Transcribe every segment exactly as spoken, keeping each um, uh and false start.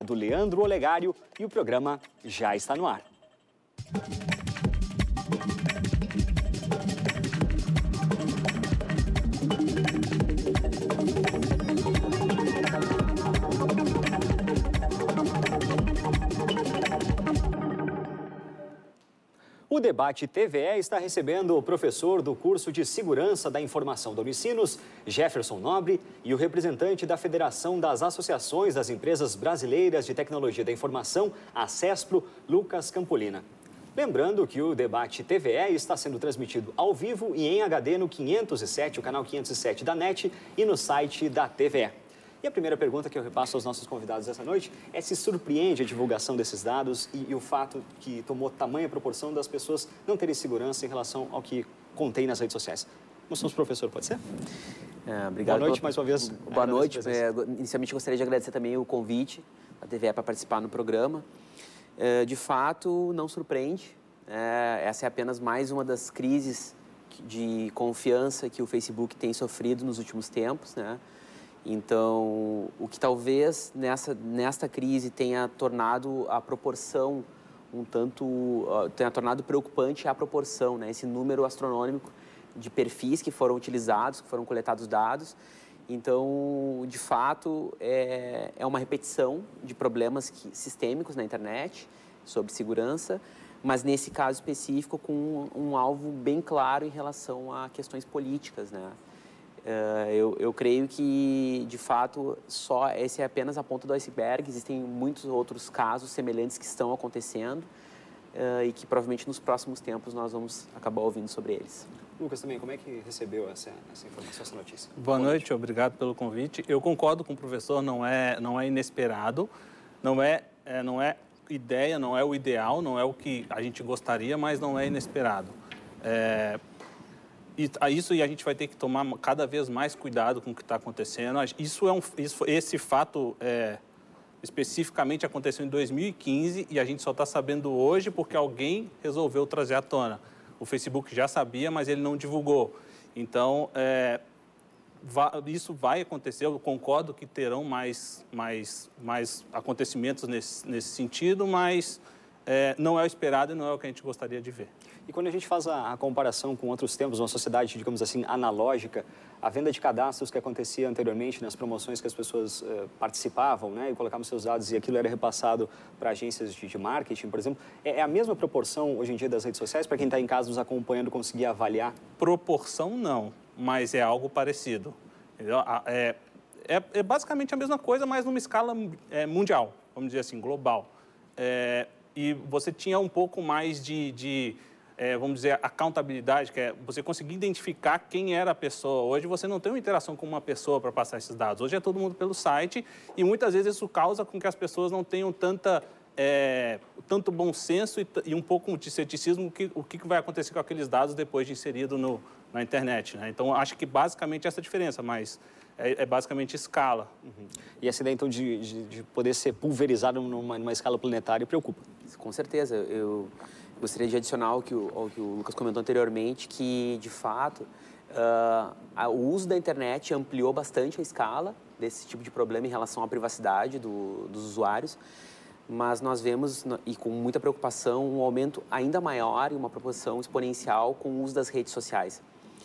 do Leandro Olegário e o programa já está no ar. O Debate T V E está recebendo o professor do curso de Segurança da Informação da Unicinos, Jefferson Nobre, e o representante da Federação das Associações das Empresas Brasileiras de Tecnologia da Informação, a CESPRO, Lucas Campolina. Lembrando que o Debate T V E está sendo transmitido ao vivo e em H D no quinhentos e sete, o canal quinhentos e sete da NET, e no site da T V E. E a primeira pergunta que eu repasso aos nossos convidados essa noite é se surpreende a divulgação desses dados e, e o fato que tomou tamanha proporção das pessoas não terem segurança em relação ao que contém nas redes sociais. Mostramos, professor, pode ser? É, obrigado. Boa noite, pela... mais uma vez. Boa noite. É, inicialmente, gostaria de agradecer também o convite da T V E para participar no programa. É, de fato, não surpreende. É, essa é apenas mais uma das crises de confiança que o Facebook tem sofrido nos últimos tempos, né? Então, o que talvez nessa, nesta crise tenha tornado a proporção um tanto, uh, tenha tornado preocupante a proporção, né? Esse número astronômico de perfis que foram utilizados, que foram coletados dados. Então, de fato, é, é uma repetição de problemas que, sistêmicos na internet sobre segurança, mas nesse caso específico com um, um alvo bem claro em relação a questões políticas, né? Uh, eu, eu creio que, de fato, só esse é apenas a ponta do iceberg. Existem muitos outros casos semelhantes que estão acontecendo uh, e que provavelmente nos próximos tempos nós vamos acabar ouvindo sobre eles. Lucas, também, como é que recebeu essa, essa informação, essa notícia? Boa, Boa noite. noite, obrigado pelo convite. Eu concordo com o professor, não é, não é inesperado, não é, é, não é ideia, não é o ideal, não é o que a gente gostaria, mas não é inesperado. É... E isso e a gente vai ter que tomar cada vez mais cuidado com o que está acontecendo. Isso é um, isso, esse fato é, especificamente aconteceu em dois mil e quinze e a gente só está sabendo hoje porque alguém resolveu trazer à tona. O Facebook já sabia, mas ele não divulgou. Então, é, va, isso vai acontecer. Eu concordo que terão mais, mais, mais acontecimentos nesse, nesse sentido, mas é, não é o esperado e não é o que a gente gostaria de ver. E quando a gente faz a, a comparação com outros tempos, uma sociedade, digamos assim, analógica, a venda de cadastros que acontecia anteriormente nas promoções que as pessoas uh, participavam, né, e colocavam seus dados e aquilo era repassado para agências de, de marketing, por exemplo, é, é a mesma proporção hoje em dia das redes sociais para quem está em casa nos acompanhando conseguir avaliar? Proporção não, mas é algo parecido. É, é, é basicamente a mesma coisa, mas numa escala é, mundial, vamos dizer assim, global. É, e você tinha um pouco mais de... de É, vamos dizer, accountabilidade, que é você conseguir identificar quem era a pessoa. Hoje você não tem uma interação com uma pessoa para passar esses dados. Hoje é todo mundo pelo site e muitas vezes isso causa com que as pessoas não tenham tanta, é, tanto bom senso e, e um pouco de ceticismo o que, o que vai acontecer com aqueles dados depois de inserido no, na internet, né? Então, acho que basicamente essa é a diferença, mas é, é basicamente escala. Uhum. E essa ideia, então, de, de, de poder ser pulverizado numa, numa escala planetária preocupa? Com certeza. Eu... Gostaria de adicionar ao que, o, ao que o Lucas comentou anteriormente, que, de fato, uh, a, o uso da internet ampliou bastante a escala desse tipo de problema em relação à privacidade do, dos usuários, mas nós vemos, e com muita preocupação, um aumento ainda maior e uma proporção exponencial com o uso das redes sociais.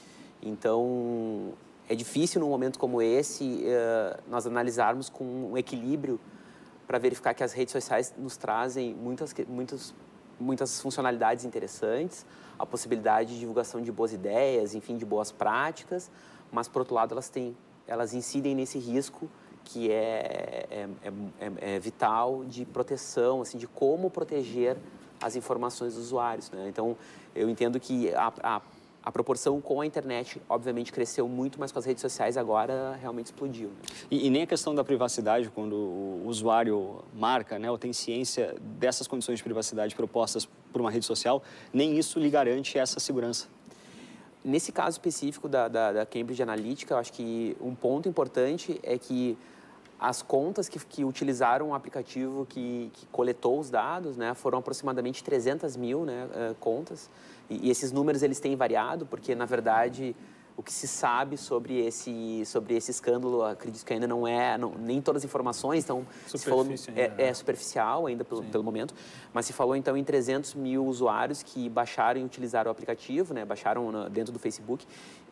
Então, é difícil, num momento como esse, uh, nós analisarmos com um equilíbrio para verificar que as redes sociais nos trazem muitas, muitas muitas funcionalidades interessantes, a possibilidade de divulgação de boas ideias, enfim, de boas práticas, mas, por outro lado, elas, têm, elas incidem nesse risco que é, é, é, é vital de proteção, assim, de como proteger as informações dos usuários, né? Então, eu entendo que a, a, a proporção com a internet, obviamente, cresceu muito, mas com as redes sociais agora realmente explodiu, né? E, e nem a questão da privacidade, quando o usuário marca, né, ou tem ciência dessas condições de privacidade propostas por uma rede social, nem isso lhe garante essa segurança. Nesse caso específico da, da, da Cambridge Analytica, eu acho que um ponto importante é que as contas que, que utilizaram o aplicativo que, que coletou os dados, né, foram aproximadamente trezentas mil, né, uh, contas. E, e esses números eles têm variado, porque, na verdade, o que se sabe sobre esse, sobre esse escândalo, acredito que ainda não é, não, nem todas as informações, então se falou, é, é superficial ainda pelo, pelo momento, mas se falou então em trezentos mil usuários que baixaram e utilizaram o aplicativo, né, baixaram na, dentro do Facebook,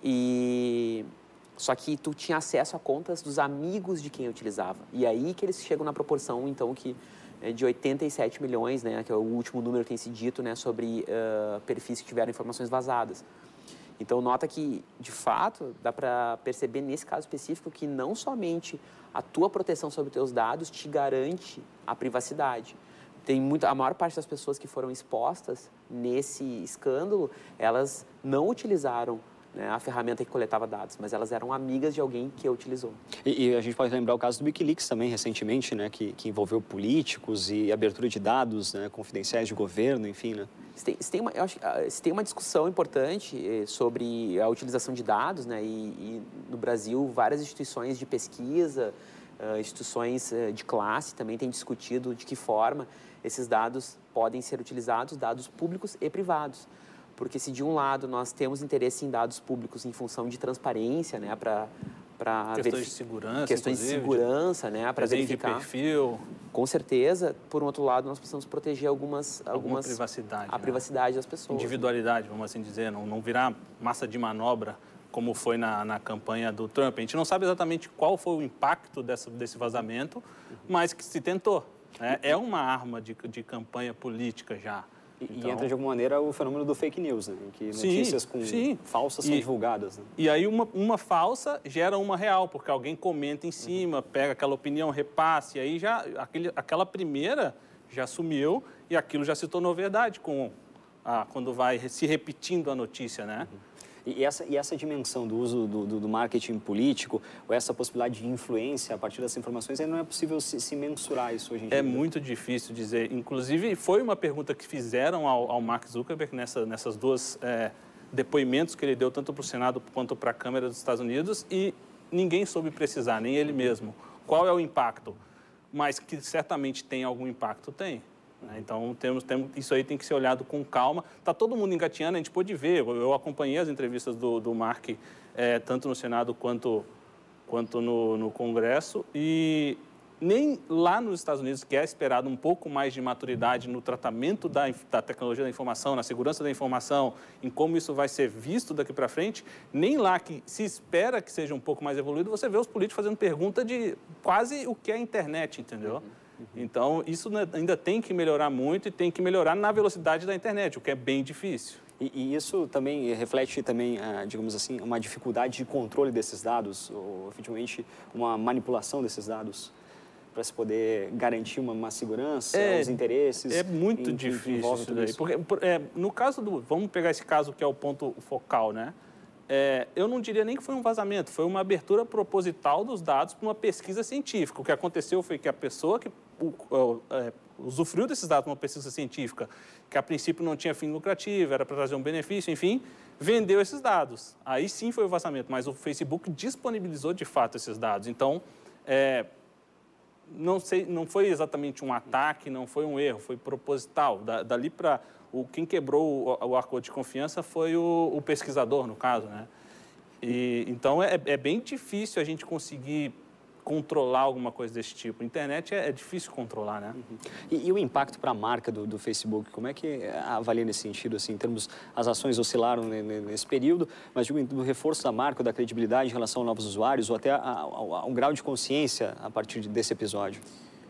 e só que tu tinha acesso a contas dos amigos de quem utilizava, e aí que eles chegam na proporção então que é de oitenta e sete milhões, né, que é o último número que tem se dito, né, sobre uh, perfis que tiveram informações vazadas. Então, nota que, de fato, dá para perceber nesse caso específico que não somente a tua proteção sobre os teus dados te garante a privacidade. Tem muita, a maior parte das pessoas que foram expostas nesse escândalo, elas não utilizaram, né, a ferramenta que coletava dados, mas elas eram amigas de alguém que a utilizou. E, e a gente pode lembrar o caso do Wikileaks também, recentemente, né, que, que envolveu políticos e abertura de dados, né, confidenciais de governo, enfim, né? Se tem, se tem uma, eu acho, se tem uma discussão importante sobre a utilização de dados, né, e, e no Brasil várias instituições de pesquisa, uh, instituições uh, de classe também têm discutido de que forma esses dados podem ser utilizados, dados públicos e privados. Porque se de um lado nós temos interesse em dados públicos em função de transparência, né, para para questões de segurança, questões de segurança, né, para verificar de perfil. Com certeza, por um outro lado, nós precisamos proteger algumas algumas privacidade, a né? privacidade das pessoas. Individualidade, vamos assim dizer, não, não virar massa de manobra como foi na, na campanha do Trump. A gente não sabe exatamente qual foi o impacto dessa, desse vazamento, mas que se tentou, né? É uma arma de, de campanha política já. E, então, e entra, de alguma maneira, o fenômeno do fake news, né? Em que notícias sim, com sim. falsas são e, divulgadas. Né? E aí uma, uma falsa gera uma real, porque alguém comenta em cima, uhum. pega aquela opinião, repasse, e aí já aquele, aquela primeira já sumiu e aquilo já se tornou verdade com a, quando vai se repetindo a notícia, né? Uhum. E essa, e essa dimensão do uso do, do, do marketing político, ou essa possibilidade de influência a partir dessas informações, ainda não é possível se, se mensurar isso hoje em dia? É muito difícil dizer. Inclusive, foi uma pergunta que fizeram ao, ao Mark Zuckerberg nessa, nessas duas é, depoimentos que ele deu, tanto para o Senado quanto para a Câmara dos Estados Unidos, e ninguém soube precisar, nem ele mesmo, qual é o impacto. Mas que certamente tem algum impacto, tem. Então, temos, temos, isso aí tem que ser olhado com calma. Está todo mundo engatinhando, a gente pôde ver. Eu acompanhei as entrevistas do, do Mark, é, tanto no Senado quanto, quanto no, no Congresso. E nem lá nos Estados Unidos, que é esperado um pouco mais de maturidade no tratamento da, da tecnologia da informação, na segurança da informação, em como isso vai ser visto daqui para frente, nem lá que se espera que seja um pouco mais evoluído, você vê os políticos fazendo pergunta de quase o que é a internet, entendeu? Uhum. Então, isso ainda tem que melhorar muito e tem que melhorar na velocidade da internet, o que é bem difícil. E, e isso também reflete, também, ah, digamos assim, uma dificuldade de controle desses dados, ou efetivamente uma manipulação desses dados, para se poder garantir uma, uma segurança, é, os interesses. É muito em, difícil isso daí. Porque, por, é, no caso do... Vamos pegar esse caso que é o ponto focal, né? É, eu não diria nem que foi um vazamento, foi uma abertura proposital dos dados para uma pesquisa científica. O que aconteceu foi que a pessoa que o, o, é, usufruiu desses dados para uma pesquisa científica, que a princípio não tinha fim lucrativo, era para trazer um benefício, enfim, vendeu esses dados. Aí sim foi o vazamento, mas o Facebook disponibilizou de fato esses dados. Então, é, não, sei, não foi exatamente um ataque, não foi um erro, foi proposital. Da, dali para... O, quem quebrou o, o acordo de confiança foi o, o pesquisador, no caso, né? E, então, é, é bem difícil a gente conseguir controlar alguma coisa desse tipo. A internet é, é difícil controlar, né? Uhum. E, e o impacto para a marca do, do Facebook, como é que avalia nesse sentido, assim, em termos, as ações oscilaram nesse período, mas digo, do reforço da marca, da credibilidade em relação a novos usuários, ou até a, a, a um grau de consciência a partir desse episódio?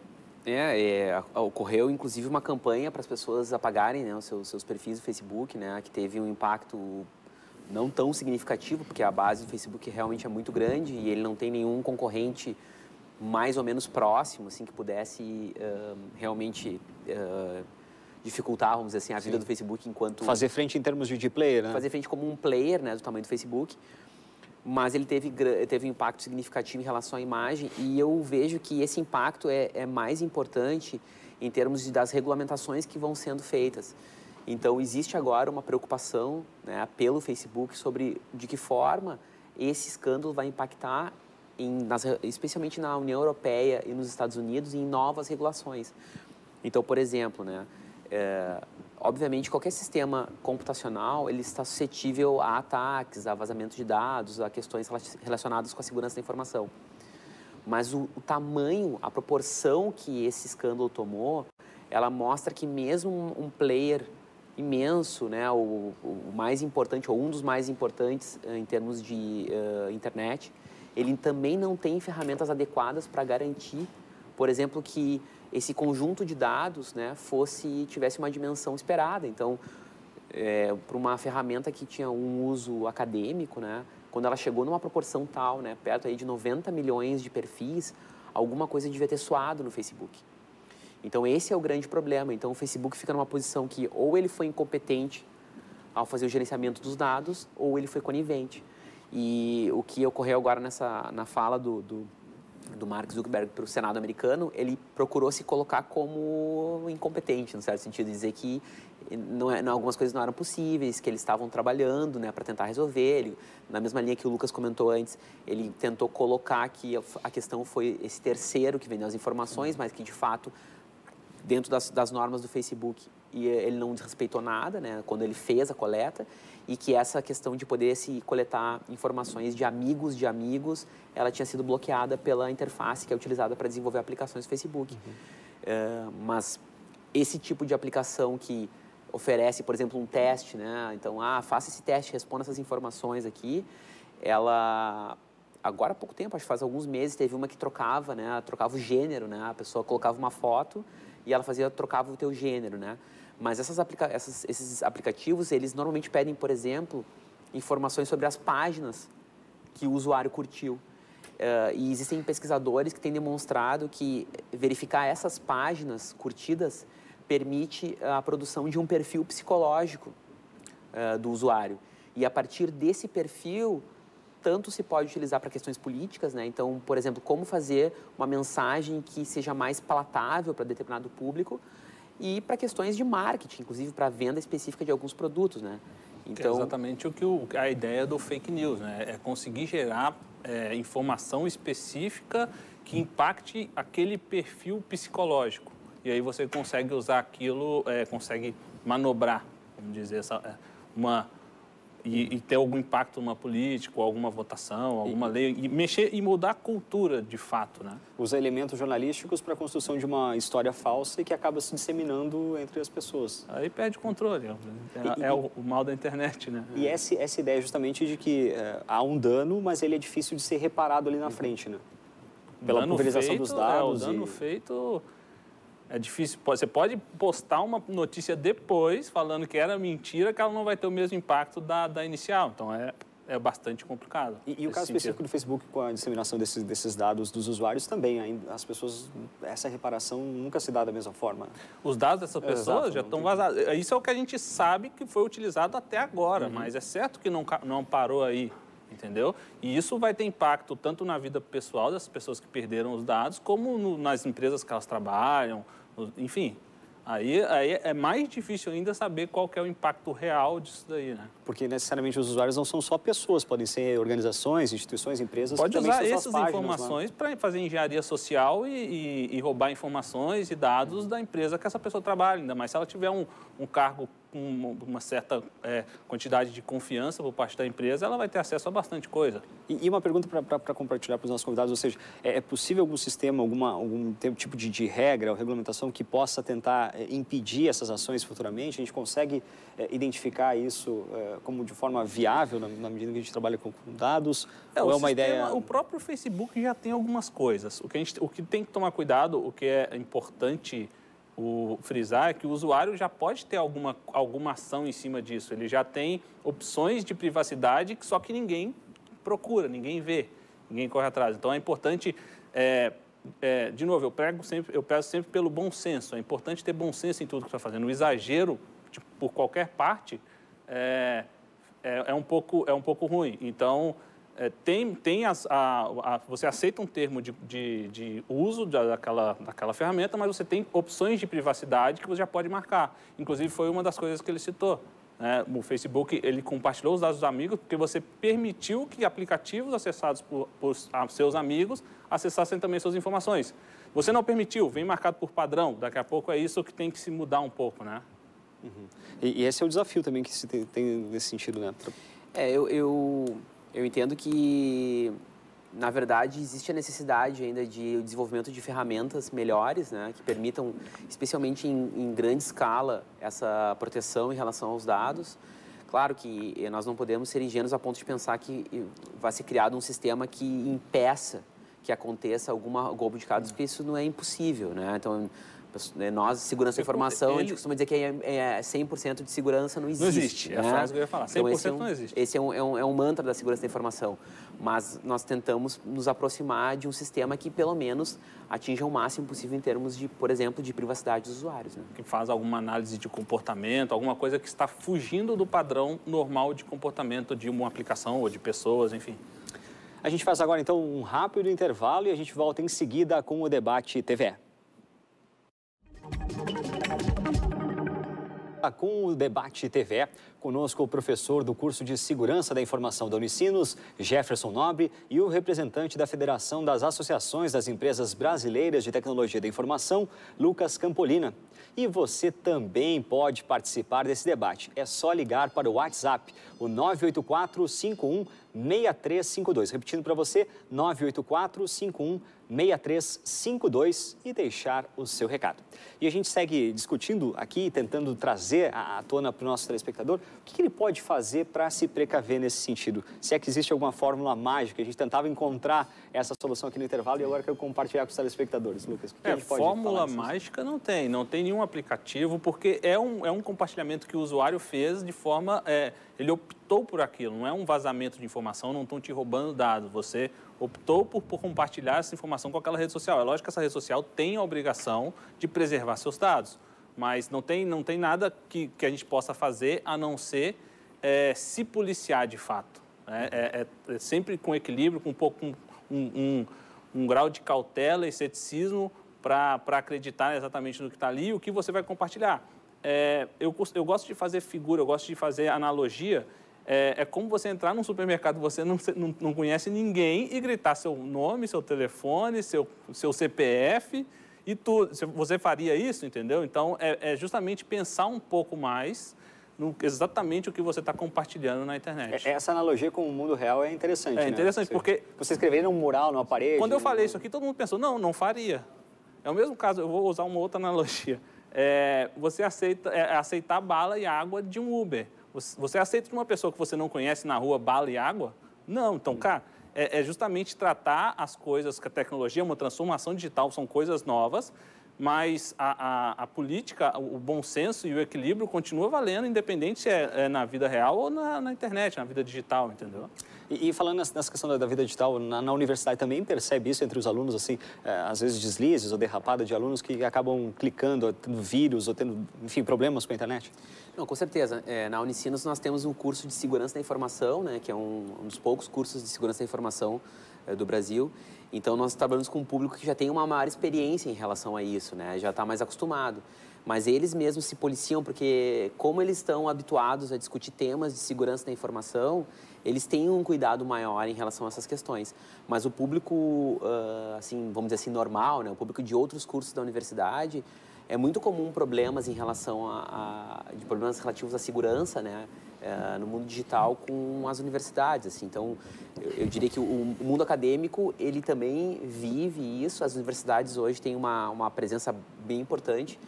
É, é, ocorreu, inclusive, uma campanha para as pessoas apagarem, né, os seus, seus perfis do Facebook, né, que teve um impacto não tão significativo, porque a base do Facebook realmente é muito grande e ele não tem nenhum concorrente mais ou menos próximo, assim, que pudesse uh, realmente uh, dificultar, vamos dizer assim, a Sim. vida do Facebook enquanto... Fazer frente em termos de, de player, né? Fazer frente como um player, né, do tamanho do Facebook. Mas ele teve, teve um impacto significativo em relação à imagem e eu vejo que esse impacto é, é mais importante em termos de, das regulamentações que vão sendo feitas. Então, existe agora uma preocupação, né, pelo Facebook sobre de que forma esse escândalo vai impactar, em, nas, especialmente na União Europeia e nos Estados Unidos, em novas regulações. Então, por exemplo, né, É, obviamente, qualquer sistema computacional ele está suscetível a ataques, a vazamento de dados, a questões relacionadas com a segurança da informação. Mas o, o tamanho, a proporção que esse escândalo tomou, ela mostra que mesmo um, um player imenso, né, o, o mais importante, ou um dos mais importantes uh, em termos de uh, internet, ele também não tem ferramentas adequadas para garantir, por exemplo, que esse conjunto de dados, né, fosse, tivesse uma dimensão esperada. Então, é, para uma ferramenta que tinha um uso acadêmico, né, quando ela chegou numa proporção tal, né, perto aí de noventa milhões de perfis, alguma coisa devia ter suado no Facebook. Então, esse é o grande problema. Então, o Facebook fica numa posição que ou ele foi incompetente ao fazer o gerenciamento dos dados, ou ele foi conivente. E o que ocorreu agora nessa, na fala do, do, do Mark Zuckerberg para o Senado americano, ele procurou se colocar como incompetente, no certo sentido, de dizer que não é, não, algumas coisas não eram possíveis, que eles estavam trabalhando, né, para tentar resolver. Ele, na mesma linha que o Lucas comentou antes, ele tentou colocar que a, a questão foi esse terceiro que vendeu as informações, mas que, de fato, dentro das, das normas do Facebook, e ele não desrespeitou nada, né, quando ele fez a coleta, e que essa questão de poder se coletar informações de amigos de amigos, ela tinha sido bloqueada pela interface que é utilizada para desenvolver aplicações do Facebook. Uhum. É, mas esse tipo de aplicação que oferece, por exemplo, um teste, né, então, ah, faça esse teste, responda essas informações aqui, ela... Agora há pouco tempo, acho que faz alguns meses, teve uma que trocava, né, trocava o gênero, né, a pessoa colocava uma foto e ela fazia, trocava o teu gênero, né. Mas essas aplica essas, esses aplicativos, eles normalmente pedem, por exemplo, informações sobre as páginas que o usuário curtiu. Uh, e existem pesquisadores que têm demonstrado que verificar essas páginas curtidas permite a produção de um perfil psicológico uh, do usuário. E a partir desse perfil, tanto se pode utilizar para questões políticas, né? Então, por exemplo, como fazer uma mensagem que seja mais palatável para determinado público, e para questões de marketing, inclusive para a venda específica de alguns produtos, né? Então, é exatamente o que o, a ideia do fake news, né? É conseguir gerar é, informação específica que impacte aquele perfil psicológico. E aí você consegue usar aquilo, é, consegue manobrar, vamos dizer, essa, uma... E, e ter algum impacto numa política, alguma votação, alguma e, lei, e mexer e mudar a cultura, de fato, né? Usa elementos jornalísticos para a construção de uma história falsa e que acaba se disseminando entre as pessoas. Aí perde o controle, é, e, é o, o mal da internet, né? E essa, essa ideia justamente de que é, há um dano, mas ele é difícil de ser reparado ali na frente, né? Pela dano pulverização feito, dos dados. É, o dano e... feito... É difícil, você pode postar uma notícia depois, falando que era mentira, que ela não vai ter o mesmo impacto da, da inicial. Então, é, é bastante complicado. E, e o caso sentido. específico do Facebook, com a disseminação desses, desses dados dos usuários, também, ainda, as pessoas, essa reparação nunca se dá da mesma forma. Os dados dessas pessoas Exato, já estão vazados. Isso é o que a gente sabe que foi utilizado até agora, uhum. mas é certo que não, não parou aí. Entendeu? E isso vai ter impacto tanto na vida pessoal das pessoas que perderam os dados, como no, nas empresas que elas trabalham, enfim. Aí, aí é mais difícil ainda saber qual que é o impacto real disso daí, né? Porque necessariamente os usuários não são só pessoas, podem ser organizações, instituições, empresas. Pode que usar também essas informações para fazer engenharia social e, e, e roubar informações e dados da empresa que essa pessoa trabalha, ainda mais se ela tiver um, um cargo com uma certa é, quantidade de confiança por parte da empresa, ela vai ter acesso a bastante coisa. E, e uma pergunta para compartilhar para os nossos convidados, ou seja, é, é possível algum sistema, alguma, algum tipo de, de regra ou regulamentação que possa tentar é, impedir essas ações futuramente? A gente consegue é, identificar isso é, como de forma viável na, na medida que a gente trabalha com, com dados? É, ou o é uma sistema, ideia... O próprio Facebook já tem algumas coisas. O que, a gente, o que tem que tomar cuidado, o que é importante... O frisar é que o usuário já pode ter alguma, alguma ação em cima disso. Ele já tem opções de privacidade que só que ninguém procura, ninguém vê, ninguém corre atrás. Então, é importante, é, é, de novo, eu prego sempre, eu peço sempre pelo bom senso. É importante ter bom senso em tudo que está fazendo. O exagero, tipo, por qualquer parte, é, é, é, um pouco, é um pouco ruim. Então... É, tem, tem as, a, a, você aceita um termo de, de, de uso daquela, daquela ferramenta, mas você tem opções de privacidade que você já pode marcar. Inclusive, foi uma das coisas que ele citou. Né? O Facebook, ele compartilhou os dados dos amigos porque você permitiu que aplicativos acessados por, por seus amigos acessassem também suas informações. Você não permitiu, vem marcado por padrão. Daqui a pouco é isso que tem que se mudar um pouco, né? Uhum. E, e esse é o desafio também que se tem, tem nesse sentido, né? É, eu, eu, eu entendo que, na verdade, existe a necessidade ainda de desenvolvimento de ferramentas melhores, né, que permitam, especialmente em, em grande escala, essa proteção em relação aos dados. Claro que nós não podemos ser ingênuos a ponto de pensar que vai ser criado um sistema que impeça que aconteça alguma roubo de dados, porque isso não é impossível, né? Então, nós, segurança da informação, Ele... a gente costuma dizer que é cem por cento de segurança não existe. Não existe, né? é a frase que eu ia falar, cem por cento então, esse é um, não existe. Esse é um, é, um, é um mantra da segurança da informação, mas nós tentamos nos aproximar de um sistema que, pelo menos, atinja o máximo possível em termos de, por exemplo, de privacidade dos usuários. Né? Que faz alguma análise de comportamento, alguma coisa que está fugindo do padrão normal de comportamento de uma aplicação ou de pessoas, enfim. A gente faz agora, então, um rápido intervalo e a gente volta em seguida com o Debate T V E. Com o Debate T V E, conosco o professor do curso de Segurança da Informação da Unicinos, Jefferson Nobre, e o representante da Federação das Associações das Empresas Brasileiras de Tecnologia da Informação, Lucas Campolina. E você também pode participar desse debate. É só ligar para o WhatsApp, o nove oito quatro, cinco um, seis três cinco dois. Repetindo para você, nove oito quatro, cinco um, seis três cinco dois e deixar o seu recado. E a gente segue discutindo aqui, tentando trazer à tona para o nosso telespectador o que ele pode fazer para se precaver nesse sentido. Se é que existe alguma fórmula mágica, a gente tentava encontrar essa solução aqui no intervalo e agora eu quero compartilhar com os telespectadores. Lucas, o que é, a gente pode fórmula falar mágica não tem, não tem nenhum aplicativo, porque é um, é um compartilhamento que o usuário fez de forma... É, ele optou por aquilo, não é um vazamento de informação, não estão te roubando dados, você optou por, por compartilhar essa informação com aquela rede social. É lógico que essa rede social tem a obrigação de preservar seus dados, mas não tem, não tem nada que, que a gente possa fazer a não ser é, se policiar de fato. Né? É, é, é sempre com equilíbrio, com um pouco um, um, um grau de cautela e ceticismo para acreditar exatamente no que está ali e o que você vai compartilhar. É, eu, eu gosto de fazer figura, eu gosto de fazer analogia. É, é como você entrar num supermercado, você não, não, não conhece ninguém e gritar seu nome, seu telefone, seu, seu C P F e tudo. Você faria isso, entendeu? Então, é, é justamente pensar um pouco mais no exatamente o que você está compartilhando na internet. Essa analogia com o mundo real é interessante, É interessante, né? porque... Você escreveria um mural numa parede... Quando eu falei isso aqui, todo mundo pensou, não, não faria. É o mesmo caso, eu vou usar uma outra analogia. É, você aceita é, aceitar bala e água de um Uber. Você, você aceita de uma pessoa que você não conhece na rua bala e água? Não. Então, cara, é, é justamente tratar as coisas que a tecnologia, uma transformação digital, são coisas novas, mas a, a, a política, o bom senso e o equilíbrio continua valendo, independente se é, é na vida real ou na, na internet, na vida digital, entendeu? E, e falando nessa questão da, da vida digital, na, na universidade também percebe isso entre os alunos, assim, é, às vezes deslizes ou derrapada de alunos que acabam clicando, tendo vírus ou tendo, enfim, problemas com a internet? Não, com certeza. É, na Unicinos nós temos um curso de segurança da informação, né, que é um, um dos poucos cursos de segurança da informação é, do Brasil. Então nós trabalhamos com um público que já tem uma maior experiência em relação a isso, né, já está mais acostumado. Mas eles mesmos se policiam porque, como eles estão habituados a discutir temas de segurança da informação, eles têm um cuidado maior em relação a essas questões. Mas o público, uh, assim, vamos dizer assim, normal, né, o público de outros cursos da universidade, é muito comum problemas em relação a, a de problemas relativos à segurança, né, uh, no mundo digital com as universidades. Assim. Então, eu, eu diria que o, o mundo acadêmico, ele também vive isso. As universidades hoje têm uma, uma presença bem importante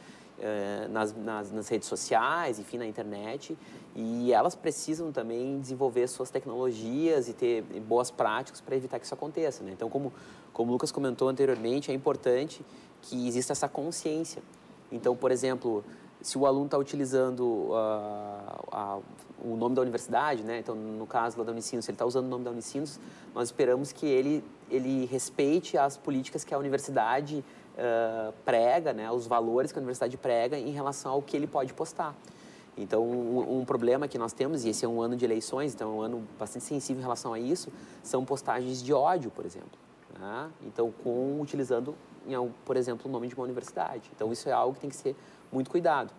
Nas, nas, nas redes sociais, enfim, na internet, e elas precisam também desenvolver suas tecnologias e ter boas práticas para evitar que isso aconteça, né? Então, como, como o Lucas comentou anteriormente, é importante que exista essa consciência. Então, por exemplo, se o aluno está utilizando uh, a, o nome da universidade, né? Então, no caso lá da Unicinos, se ele está usando o nome da Unicinos, nós esperamos que ele, ele respeite as políticas que a universidade Uh, prega, né, os valores que a universidade prega em relação ao que ele pode postar. Então, um, um problema que nós temos, e esse é um ano de eleições, então é um ano bastante sensível em relação a isso, são postagens de ódio, por exemplo. Né? Então, com, utilizando, por exemplo, o nome de uma universidade. Então, isso é algo que tem que ser muito cuidado.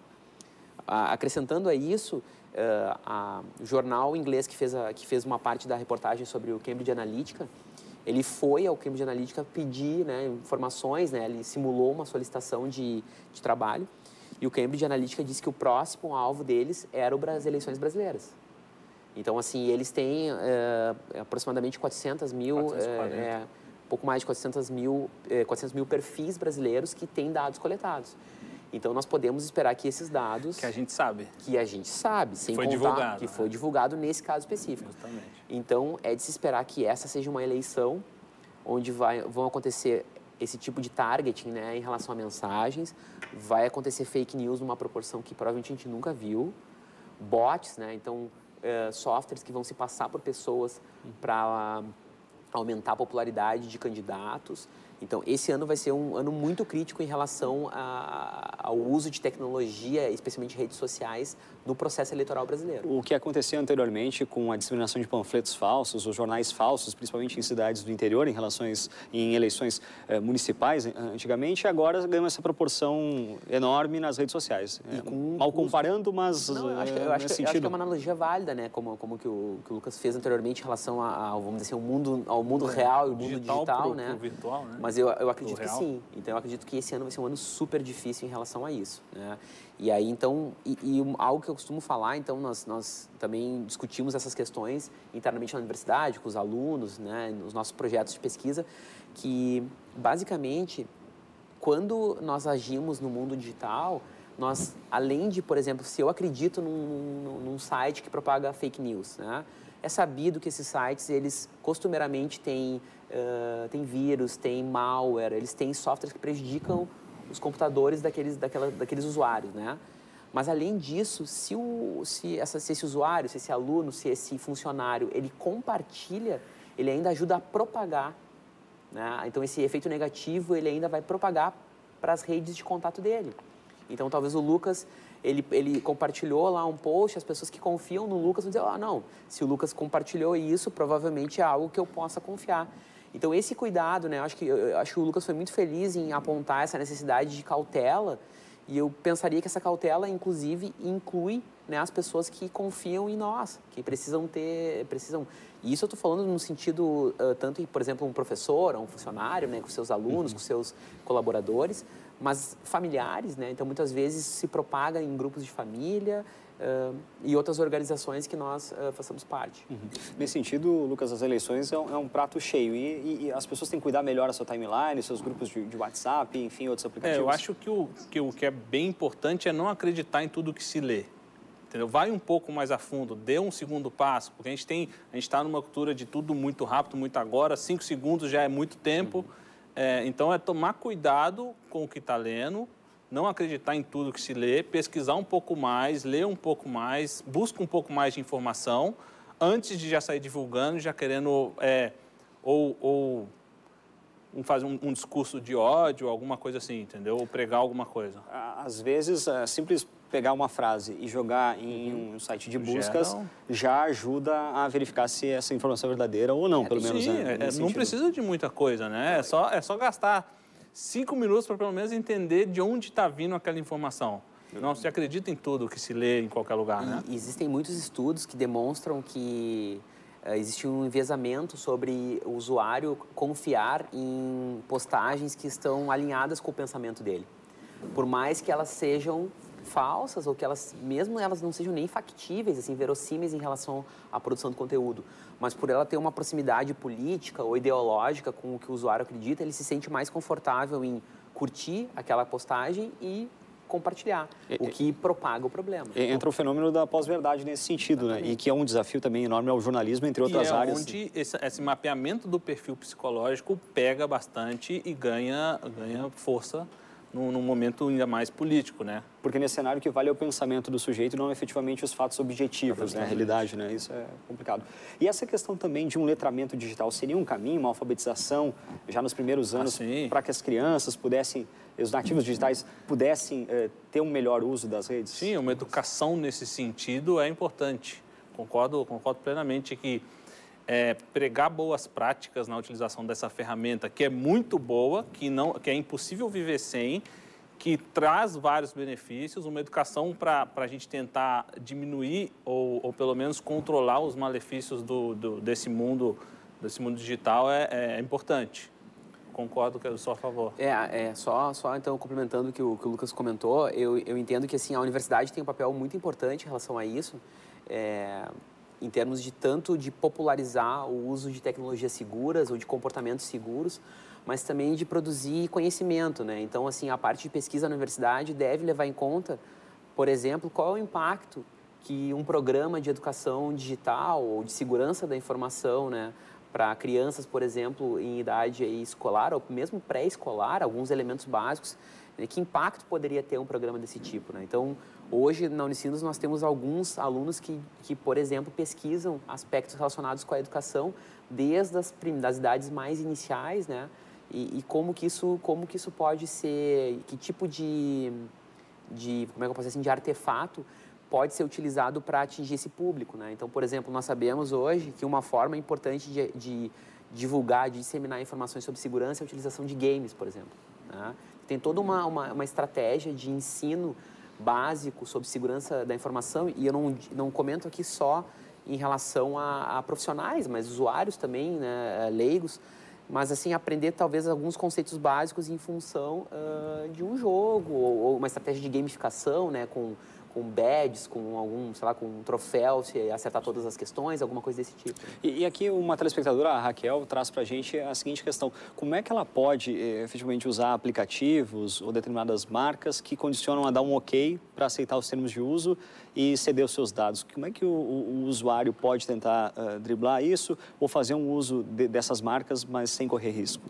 Uh, acrescentando a isso, uh, a, o jornal inglês que fez, a, que fez uma parte da reportagem sobre o Cambridge Analytica, ele foi ao Cambridge Analytica pedir, né, informações, né, ele simulou uma solicitação de, de trabalho, e o Cambridge Analytica disse que o próximo alvo deles era as eleições brasileiras. Então, assim, eles têm é, aproximadamente quatrocentos mil, é, é, pouco mais de quatrocentos mil, é, quatrocentos mil perfis brasileiros que têm dados coletados. Então, nós podemos esperar que esses dados... Que a gente sabe. Que a gente sabe, sem foi contar divulgado, que né? foi divulgado nesse caso específico. Justamente. Então, é de se esperar que essa seja uma eleição onde vai, vão acontecer esse tipo de targeting, né, em relação a mensagens, vai acontecer fake news numa proporção que provavelmente a gente nunca viu, bots, né, então, é, softwares que vão se passar por pessoas para aumentar a popularidade de candidatos. Então, esse ano vai ser um ano muito crítico em relação a, ao uso de tecnologia, especialmente redes sociais, no processo eleitoral brasileiro. O que acontecia anteriormente com a disseminação de panfletos falsos, os jornais falsos, principalmente em cidades do interior, em relações, em eleições eh, municipais, antigamente, agora ganha essa proporção enorme nas redes sociais. É, com mal custo... comparando, mas Não, eu acho, que, eu, acho que, eu acho que é uma analogia válida, né? Como, como que, o, que o Lucas fez anteriormente em relação ao, vamos dizer assim, ao mundo, ao mundo real e o mundo digital, digital pro, né? Pro virtual, né? Mas eu, eu acredito que sim. Então, eu acredito que esse ano vai ser um ano super difícil em relação a isso, né? E aí, então, e, e algo que eu costumo falar, então, nós, nós também discutimos essas questões internamente na universidade, com os alunos, né, nos nossos projetos de pesquisa, que, basicamente, quando nós agimos no mundo digital, nós, além de, por exemplo, se eu acredito num, num site que propaga fake news, né, é sabido que esses sites, eles costumeiramente têm, uh, têm vírus, têm malware, eles têm softwares que prejudicam os computadores daqueles, daquela, daqueles usuários, né? Mas, além disso, se, o, se, essa, se esse usuário, se esse aluno, se esse funcionário, ele compartilha, ele ainda ajuda a propagar, né? Então, esse efeito negativo, ele ainda vai propagar para as redes de contato dele. Então, talvez o Lucas, ele, ele compartilhou lá um post, as pessoas que confiam no Lucas vão dizer, ah, não, se o Lucas compartilhou isso, provavelmente é algo que eu possa confiar. Então, esse cuidado, né, eu acho que, eu acho que o Lucas foi muito feliz em apontar essa necessidade de cautela, e eu pensaria que essa cautela, inclusive, inclui, né, as pessoas que confiam em nós, que precisam ter, precisam... E isso eu estou falando no sentido, uh, tanto, por exemplo, um professor, um funcionário, né, com seus alunos, uhum. com seus colaboradores, mas familiares, né, então muitas vezes se propaga em grupos de família, Uh, e outras organizações que nós uh, façamos parte. Uhum. Nesse sentido, Lucas, as eleições é um, é um prato cheio e, e, e as pessoas têm que cuidar melhor a sua timeline, seus grupos de, de WhatsApp, enfim, outros aplicativos. É, eu acho que o, que o que é bem importante é não acreditar em tudo que se lê. Entendeu? Vai um pouco mais a fundo, dê um segundo passo, porque a gente tem, a gente está numa cultura de tudo muito rápido, muito agora, cinco segundos já é muito tempo. Uhum. É, então, é tomar cuidado com o que está lendo, não acreditar em tudo que se lê, pesquisar um pouco mais, ler um pouco mais, busca um pouco mais de informação, antes de já sair divulgando, já querendo é, ou, ou um, fazer um, um discurso de ódio, alguma coisa assim, entendeu? Ou pregar alguma coisa. Às vezes, é simples pegar uma frase e jogar em um site de buscas Geral. já ajuda a verificar se essa informação é verdadeira ou não, é, pelo menos. Sim, né, é, não precisa de muita coisa, né? É só, é só gastar cinco minutos para, pelo menos, entender de onde está vindo aquela informação. Não se acredita em tudo que se lê em qualquer lugar, né? E existem muitos estudos que demonstram que uh, existe um enviesamento sobre o usuário confiar em postagens que estão alinhadas com o pensamento dele. Por mais que elas sejam falsas ou que elas, mesmo elas não sejam nem factíveis, assim, verossímeis em relação à produção de conteúdo, mas por ela ter uma proximidade política ou ideológica com o que o usuário acredita, ele se sente mais confortável em curtir aquela postagem e compartilhar, e, o que propaga o problema. Entra o fenômeno da pós-verdade nesse sentido, né? E que é um desafio também enorme ao jornalismo, entre outras e é áreas. Onde esse, esse mapeamento do perfil psicológico pega bastante e ganha, ganha força num, num momento ainda mais político, né? Porque nesse cenário o que vale é o pensamento do sujeito e não efetivamente os fatos objetivos, né? A realidade, né? Isso é complicado. E essa questão também de um letramento digital seria um caminho, uma alfabetização já nos primeiros anos ah, para que as crianças pudessem, os nativos digitais pudessem eh, ter um melhor uso das redes? Sim, uma educação nesse sentido é importante. Concordo, concordo plenamente que É, pregar boas práticas na utilização dessa ferramenta, que é muito boa, que, não, que é impossível viver sem, que traz vários benefícios, uma educação para a gente tentar diminuir ou, ou, pelo menos, controlar os malefícios do, do, desse mundo desse mundo digital é, é importante. Concordo que eu sou a favor. É, é só, só então complementando o que o, que o Lucas comentou, eu, eu entendo que assim a universidade tem um papel muito importante em relação a isso, é, em termos de tanto de popularizar o uso de tecnologias seguras ou de comportamentos seguros, mas também de produzir conhecimento, né? Então assim a parte de pesquisa na universidade deve levar em conta, por exemplo, qual é o impacto que um programa de educação digital ou de segurança da informação, né, para crianças, por exemplo, em idade aí escolar ou mesmo pré-escolar, alguns elementos básicos, né, que impacto poderia ter um programa desse tipo, né? Então, hoje, na Unicinos, nós temos alguns alunos que, que, por exemplo, pesquisam aspectos relacionados com a educação desde as das idades mais iniciais, né? E, e como que isso, como que isso pode ser, que tipo de, de como é que eu posso dizer assim, de artefato pode ser utilizado para atingir esse público, né? Então, por exemplo, nós sabemos hoje que uma forma importante de, de divulgar, de disseminar informações sobre segurança é a utilização de games, por exemplo, né? Tem toda uma, uma, uma estratégia de ensino básico sobre segurança da informação e eu não, não comento aqui só em relação a, a profissionais, mas usuários também, né, leigos, mas assim, aprender talvez alguns conceitos básicos em função uh, de um jogo ou, ou uma estratégia de gamificação, né, com com badges, com algum, sei lá, com um troféu, se acertar todas as questões, alguma coisa desse tipo. E, e aqui uma telespectadora, a Raquel, traz para a gente a seguinte questão: como é que ela pode eh, efetivamente usar aplicativos ou determinadas marcas que condicionam a dar um ok para aceitar os termos de uso e ceder os seus dados? Como é que o, o, o usuário pode tentar uh, driblar isso ou fazer um uso de, dessas marcas, mas sem correr risco?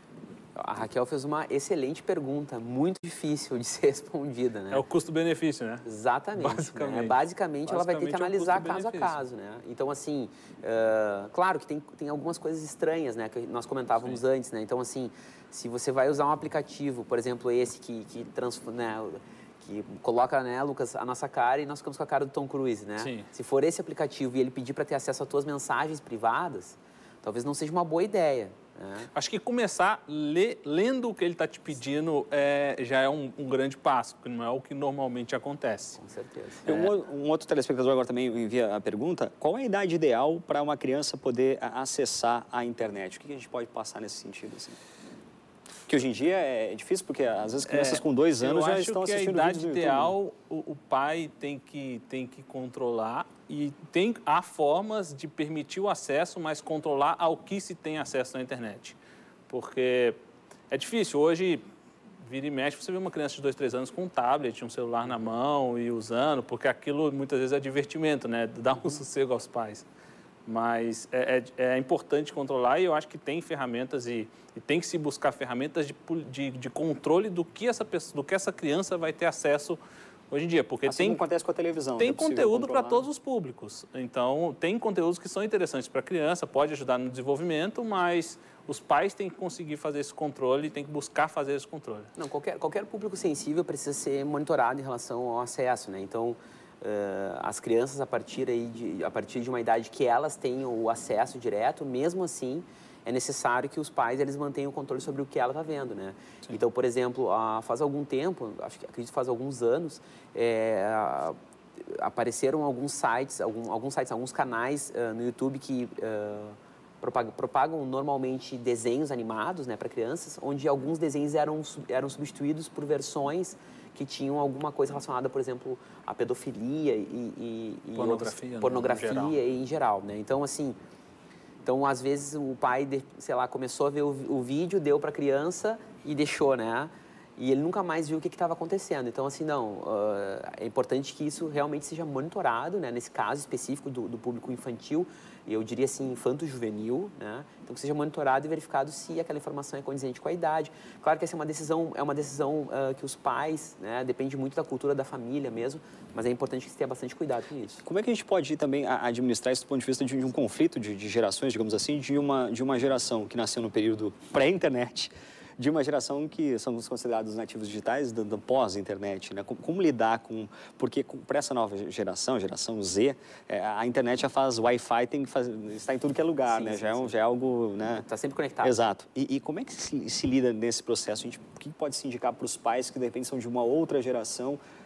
A Raquel fez uma excelente pergunta, muito difícil de ser respondida, né? É o custo-benefício, né? Exatamente. Basicamente. Né? Basicamente, ela vai ter que Basicamente, analisar é um caso a caso, né? Então, assim, uh, claro que tem, tem algumas coisas estranhas, né? Que nós comentávamos Sim. antes, né? Então, assim, se você vai usar um aplicativo, por exemplo, esse que, que, transforma, né? que coloca, né, Lucas, a nossa cara e nós ficamos com a cara do Tom Cruise, né? Sim. Se for esse aplicativo e ele pedir para ter acesso às tuas mensagens privadas, talvez não seja uma boa ideia. É. Acho que começar lê, lendo o que ele está te pedindo é, já é um, um grande passo, porque não é o que normalmente acontece. Com certeza. É. Um, um outro telespectador agora também envia a pergunta: qual é a idade ideal para uma criança poder acessar a internet? O que a gente pode passar nesse sentido? Assim? Que hoje em dia é difícil, porque às vezes crianças é, com dois anos já estão assistindo vídeos do YouTube. Eu acho que a idade ideal, o, o pai tem que, tem que controlar e tem, há formas de permitir o acesso, mas controlar ao que se tem acesso na internet. Porque é difícil. Hoje, vira e mexe, você vê uma criança de dois, três anos com um tablet, um celular na mão e usando, porque aquilo muitas vezes é divertimento, né? Dá um sossego aos pais. Mas é, é, é importante controlar e eu acho que tem ferramentas e, e tem que se buscar ferramentas de, de, de controle do que, essa pessoa, do que essa criança vai ter acesso hoje em dia. Porque assim tem, como acontece com a televisão. Tem é conteúdo para todos os públicos. Então, tem conteúdos que são interessantes para a criança, pode ajudar no desenvolvimento, mas os pais têm que conseguir fazer esse controle, têm que buscar fazer esse controle. Não, qualquer, qualquer público sensível precisa ser monitorado em relação ao acesso, né? Então, Uh, as crianças, a partir, aí de, a partir de uma idade que elas tenham o acesso direto, mesmo assim, é necessário que os pais eles mantenham o controle sobre o que ela está vendo, né? Sim. Então, por exemplo, uh, faz algum tempo, acho que acredito que faz alguns anos, é, uh, apareceram alguns sites, algum, alguns sites, alguns canais uh, no YouTube que uh, propagam, propagam normalmente desenhos animados, né, para crianças, onde alguns desenhos eram, eram substituídos por versões que tinham alguma coisa relacionada, por exemplo, à pedofilia e, e pornografia, outros, pornografia em geral. E em geral, né? Então, assim, então às vezes o pai, sei lá, começou a ver o, o vídeo, deu para a criança e deixou, né? E ele nunca mais viu o que estava acontecendo. Então, assim, não, uh, é importante que isso realmente seja monitorado, né? Nesse caso específico do, do público infantil, e eu diria assim, infanto-juvenil, né? Então, que seja monitorado e verificado se aquela informação é condizente com a idade. Claro que essa é uma decisão, é uma decisão uh, que os pais, né? Depende muito da cultura da família mesmo, mas é importante que se tenha bastante cuidado com isso. Como é que a gente pode também administrar isso do ponto de vista de um conflito de, de gerações, digamos assim, de uma, de uma geração que nasceu no período pré-internet, de uma geração que são considerados nativos digitais da, da pós-internet, né? Como, como lidar com... Porque para essa nova geração, geração Z, é, a internet já faz Wi-Fi, tem que fazer, está em tudo que é lugar, sim, né? Sim, já, é um, já é algo, né? Está sempre conectado. Exato. E, e como é que se, se lida nesse processo? A gente, o que pode se indicar para os pais que, de repente, são de uma outra geração,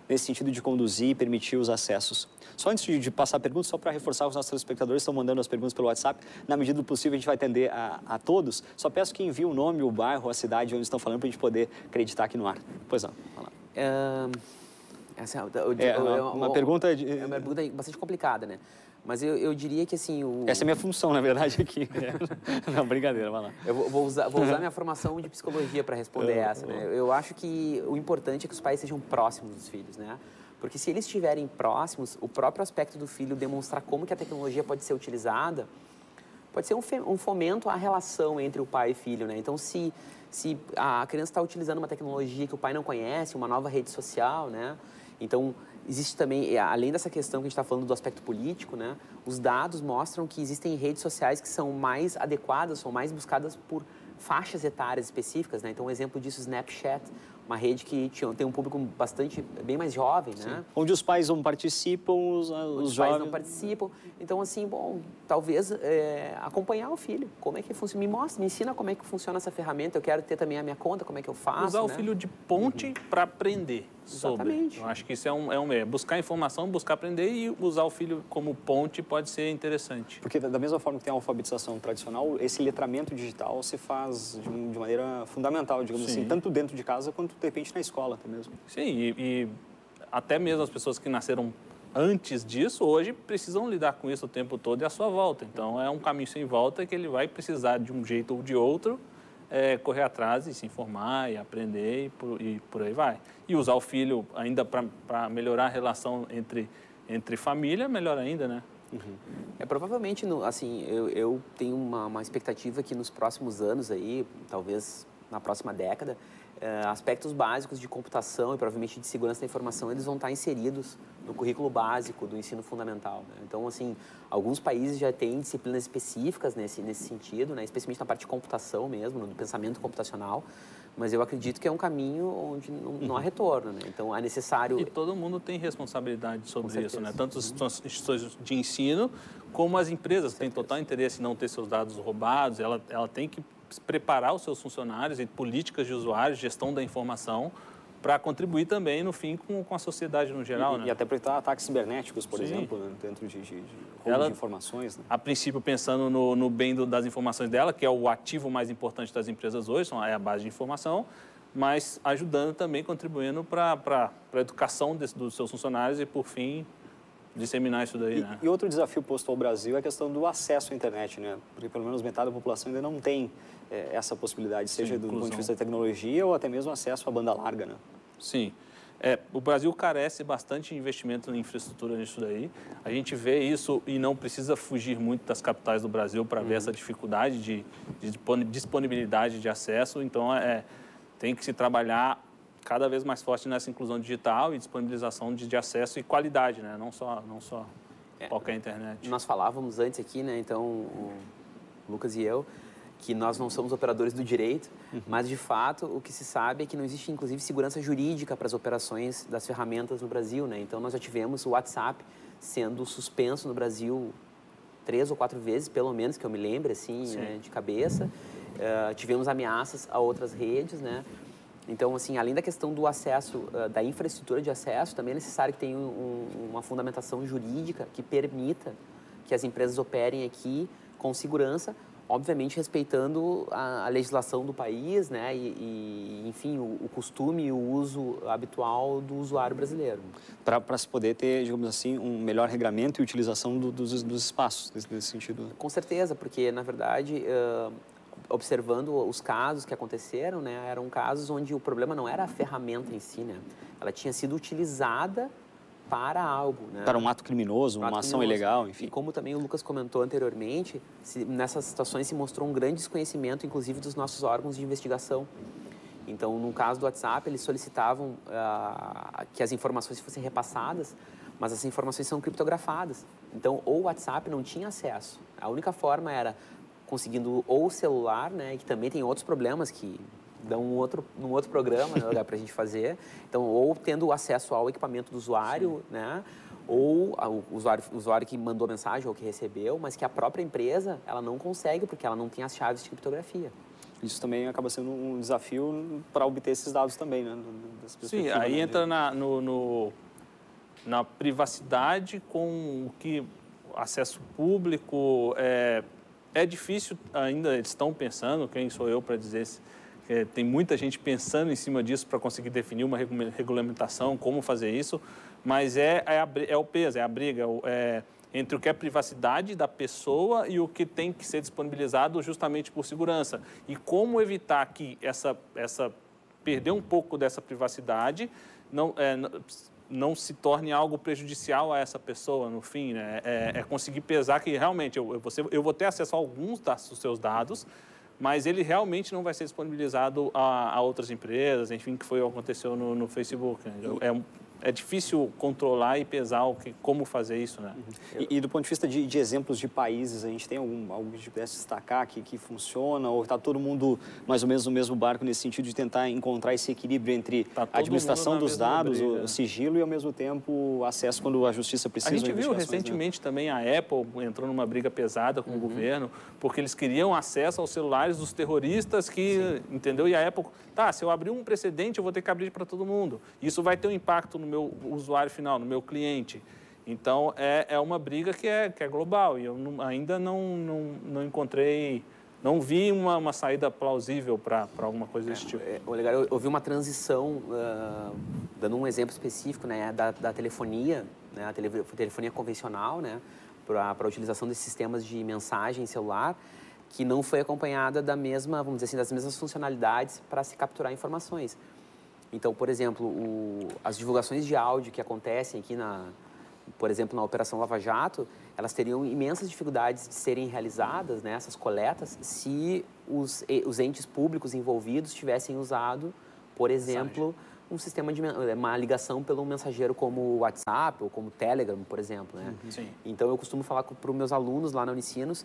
nesse sentido de conduzir e permitir os acessos. Só antes de, de passar a pergunta, só para reforçar, os nossos telespectadores estão mandando as perguntas pelo WhatsApp. Na medida do possível, a gente vai atender a, a todos. Só peço que envie o nome, o bairro, a cidade onde estão falando, para a gente poder acreditar aqui no ar. Pois não, vai lá. Um, essa, eu, é, eu, uma, eu, uma pergunta... De... É uma pergunta bastante complicada, né? Mas eu, eu diria que, assim... O... Essa é a minha função, na verdade, aqui. Não, brincadeira, vai lá. Eu vou, vou, usar, vou usar minha formação de psicologia para responder eu, essa, né? Eu acho que o importante é que os pais sejam próximos dos filhos, né? Porque se eles estiverem próximos, o próprio aspecto do filho demonstrar como que a tecnologia pode ser utilizada, pode ser um, um fomento à relação entre o pai e filho, né? Então, se, se a criança está utilizando uma tecnologia que o pai não conhece, uma nova rede social, né? Então, existe também, além dessa questão que a gente está falando do aspecto político, né? Os dados mostram que existem redes sociais que são mais adequadas, são mais buscadas por faixas etárias específicas, né? Então, um exemplo disso é o Snapchat, uma rede que tinha, tem um público bastante, bem mais jovem, né? Sim. Onde os pais não participam, os, os, os jovens... pais não participam. Então, assim, bom, talvez é, acompanhar o filho. Como é que funciona? Me mostra, me ensina como é que funciona essa ferramenta. Eu quero ter também a minha conta, como é que eu faço, Usar né? o filho de ponte uhum. para aprender sobre. Exatamente. Eu acho que isso é um, é um é buscar informação, buscar aprender e usar o filho como ponte pode ser interessante. Porque da mesma forma que tem a alfabetização tradicional, esse letramento digital se faz de, de maneira fundamental, digamos Sim. assim, tanto dentro de casa quanto, de repente, na escola até mesmo. Sim, e, e até mesmo as pessoas que nasceram antes disso, hoje precisam lidar com isso o tempo todo e à sua volta. Então, é um caminho sem volta que ele vai precisar, de um jeito ou de outro, é, correr atrás e se informar e aprender e por, e por aí vai. E usar o filho ainda para melhorar a relação entre, entre família, melhor ainda, né? Uhum. É, provavelmente, no, assim, eu, eu tenho uma, uma expectativa que nos próximos anos aí, talvez na próxima década, eh, aspectos básicos de computação e provavelmente de segurança da informação, eles vão estar inseridos no currículo básico do ensino fundamental, né? Então, assim, alguns países já têm disciplinas específicas nesse, nesse sentido, né? Especialmente na parte de computação mesmo, no pensamento computacional, mas eu acredito que é um caminho onde não, não há retorno, né? Então, é necessário... E todo mundo tem responsabilidade sobre isso, né? Tanto as instituições de ensino como as empresas têm total interesse em não ter seus dados roubados, ela, ela tem que preparar os seus funcionários e políticas de usuários, gestão da informação, para contribuir também, no fim, com, com a sociedade no geral. E, né? e até para evitar ataques cibernéticos, por Sim. exemplo, né? dentro de, de, de roubo ela, de informações. Né? A princípio, pensando no, no bem do, das informações dela, que é o ativo mais importante das empresas hoje, é a base de informação, mas ajudando também, contribuindo para a educação desse, dos seus funcionários e, por fim, disseminar isso daí, e, né? E outro desafio posto ao Brasil é a questão do acesso à internet, né? Porque pelo menos metade da população ainda não tem é, essa possibilidade, seja Sim, do ponto de vista da tecnologia ou até mesmo acesso à banda larga, né? Sim. É, o Brasil carece bastante de investimento em infraestrutura nisso daí. A gente vê isso e não precisa fugir muito das capitais do Brasil para uhum. ver essa dificuldade de, de disponibilidade de acesso. Então, é, tem que se trabalhar cada vez mais forte nessa inclusão digital e disponibilização de, de acesso e qualidade, né? Não só, não só é, qualquer internet. Nós falávamos antes aqui, né? Então, o Lucas e eu, que nós não somos operadores do direito, uhum. mas, de fato, o que se sabe é que não existe, inclusive, segurança jurídica para as operações das ferramentas no Brasil, né? Então, nós já tivemos o WhatsApp sendo suspenso no Brasil três ou quatro vezes, pelo menos, que eu me lembre, assim, né, de cabeça. Uh, tivemos ameaças a outras redes, né? Então, assim, além da questão do acesso, uh, da infraestrutura de acesso, também é necessário que tenha um, um, uma fundamentação jurídica que permita que as empresas operem aqui com segurança, obviamente respeitando a, a legislação do país, né, e, e enfim, o, o costume e o uso habitual do usuário brasileiro. Para se poder ter, digamos assim, um melhor regramento e utilização do, dos, dos espaços, nesse, nesse sentido. Com certeza, porque, na verdade, uh, observando os casos que aconteceram, né, eram casos onde o problema não era a ferramenta em si, né, ela tinha sido utilizada para algo, né? Para um ato criminoso, um uma ação criminoso. ilegal, enfim. E como também o Lucas comentou anteriormente, se, nessas situações se mostrou um grande desconhecimento, inclusive, dos nossos órgãos de investigação. Então, no caso do WhatsApp, eles solicitavam uh, que as informações fossem repassadas, mas as informações são criptografadas. Então, ou o WhatsApp não tinha acesso. A única forma era conseguindo ou o celular, né, que também tem outros problemas que dão um outro, um outro programa, né, para a gente fazer. Então, ou tendo acesso ao equipamento do usuário, Sim. né, ou o usuário, o usuário que mandou mensagem ou que recebeu, mas que a própria empresa ela não consegue porque ela não tem as chaves de criptografia. Isso também acaba sendo um desafio para obter esses dados também, né? Sim, aí né? entra na, no, no, na privacidade com o que acesso público. É, é difícil ainda, eles estão pensando, quem sou eu para dizer se É, tem muita gente pensando em cima disso para conseguir definir uma regulamentação, como fazer isso, mas é, é, a, é o peso, é a briga é, entre o que é privacidade da pessoa e o que tem que ser disponibilizado justamente por segurança. E como evitar que essa, essa perder um pouco dessa privacidade não, é, não se torne algo prejudicial a essa pessoa, no fim, né? É, é conseguir pesar que realmente eu, eu, você, eu vou ter acesso a alguns dos seus dados, mas ele realmente não vai ser disponibilizado a, a outras empresas, enfim, que foi o que aconteceu no, no Facebook. Né? É, é difícil controlar e pesar o que, como fazer isso, né? Uhum. E, e do ponto de vista de, de exemplos de países, a gente tem algum, algo que a gente pudesse destacar que, que funciona, ou está todo mundo mais ou menos no mesmo barco nesse sentido de tentar encontrar esse equilíbrio entre tá a administração dos dados, briga. o sigilo e, ao mesmo tempo, acesso quando a justiça precisa. A gente viu recentemente, né? também a Apple entrou numa briga pesada com uhum. o governo, porque eles queriam acesso aos celulares dos terroristas que, Sim. entendeu? E a Apple, tá, se eu abrir um precedente, eu vou ter que abrir para todo mundo. Isso vai ter um impacto no meu usuário final, no meu cliente. Então, é, é uma briga que é, que é global e eu não, ainda não, não, não encontrei, não vi uma, uma saída plausível para alguma coisa desse tipo. É, é, legal, eu, eu vi uma transição, uh, dando um exemplo específico, né, da, da telefonia, né, a tele, telefonia convencional, né, para a utilização desses sistemas de mensagem celular, que não foi acompanhada da mesma, vamos dizer assim, das mesmas funcionalidades para se capturar informações. Então, por exemplo, o, as divulgações de áudio que acontecem aqui, na, por exemplo, na Operação Lava Jato, elas teriam imensas dificuldades de serem realizadas, né, essas coletas, se os, os entes públicos envolvidos tivessem usado, por exemplo, um sistema de uma ligação pelo mensageiro como o WhatsApp ou como o Telegram, por exemplo, né? Sim. Então, eu costumo falar para os meus alunos lá na Unicinos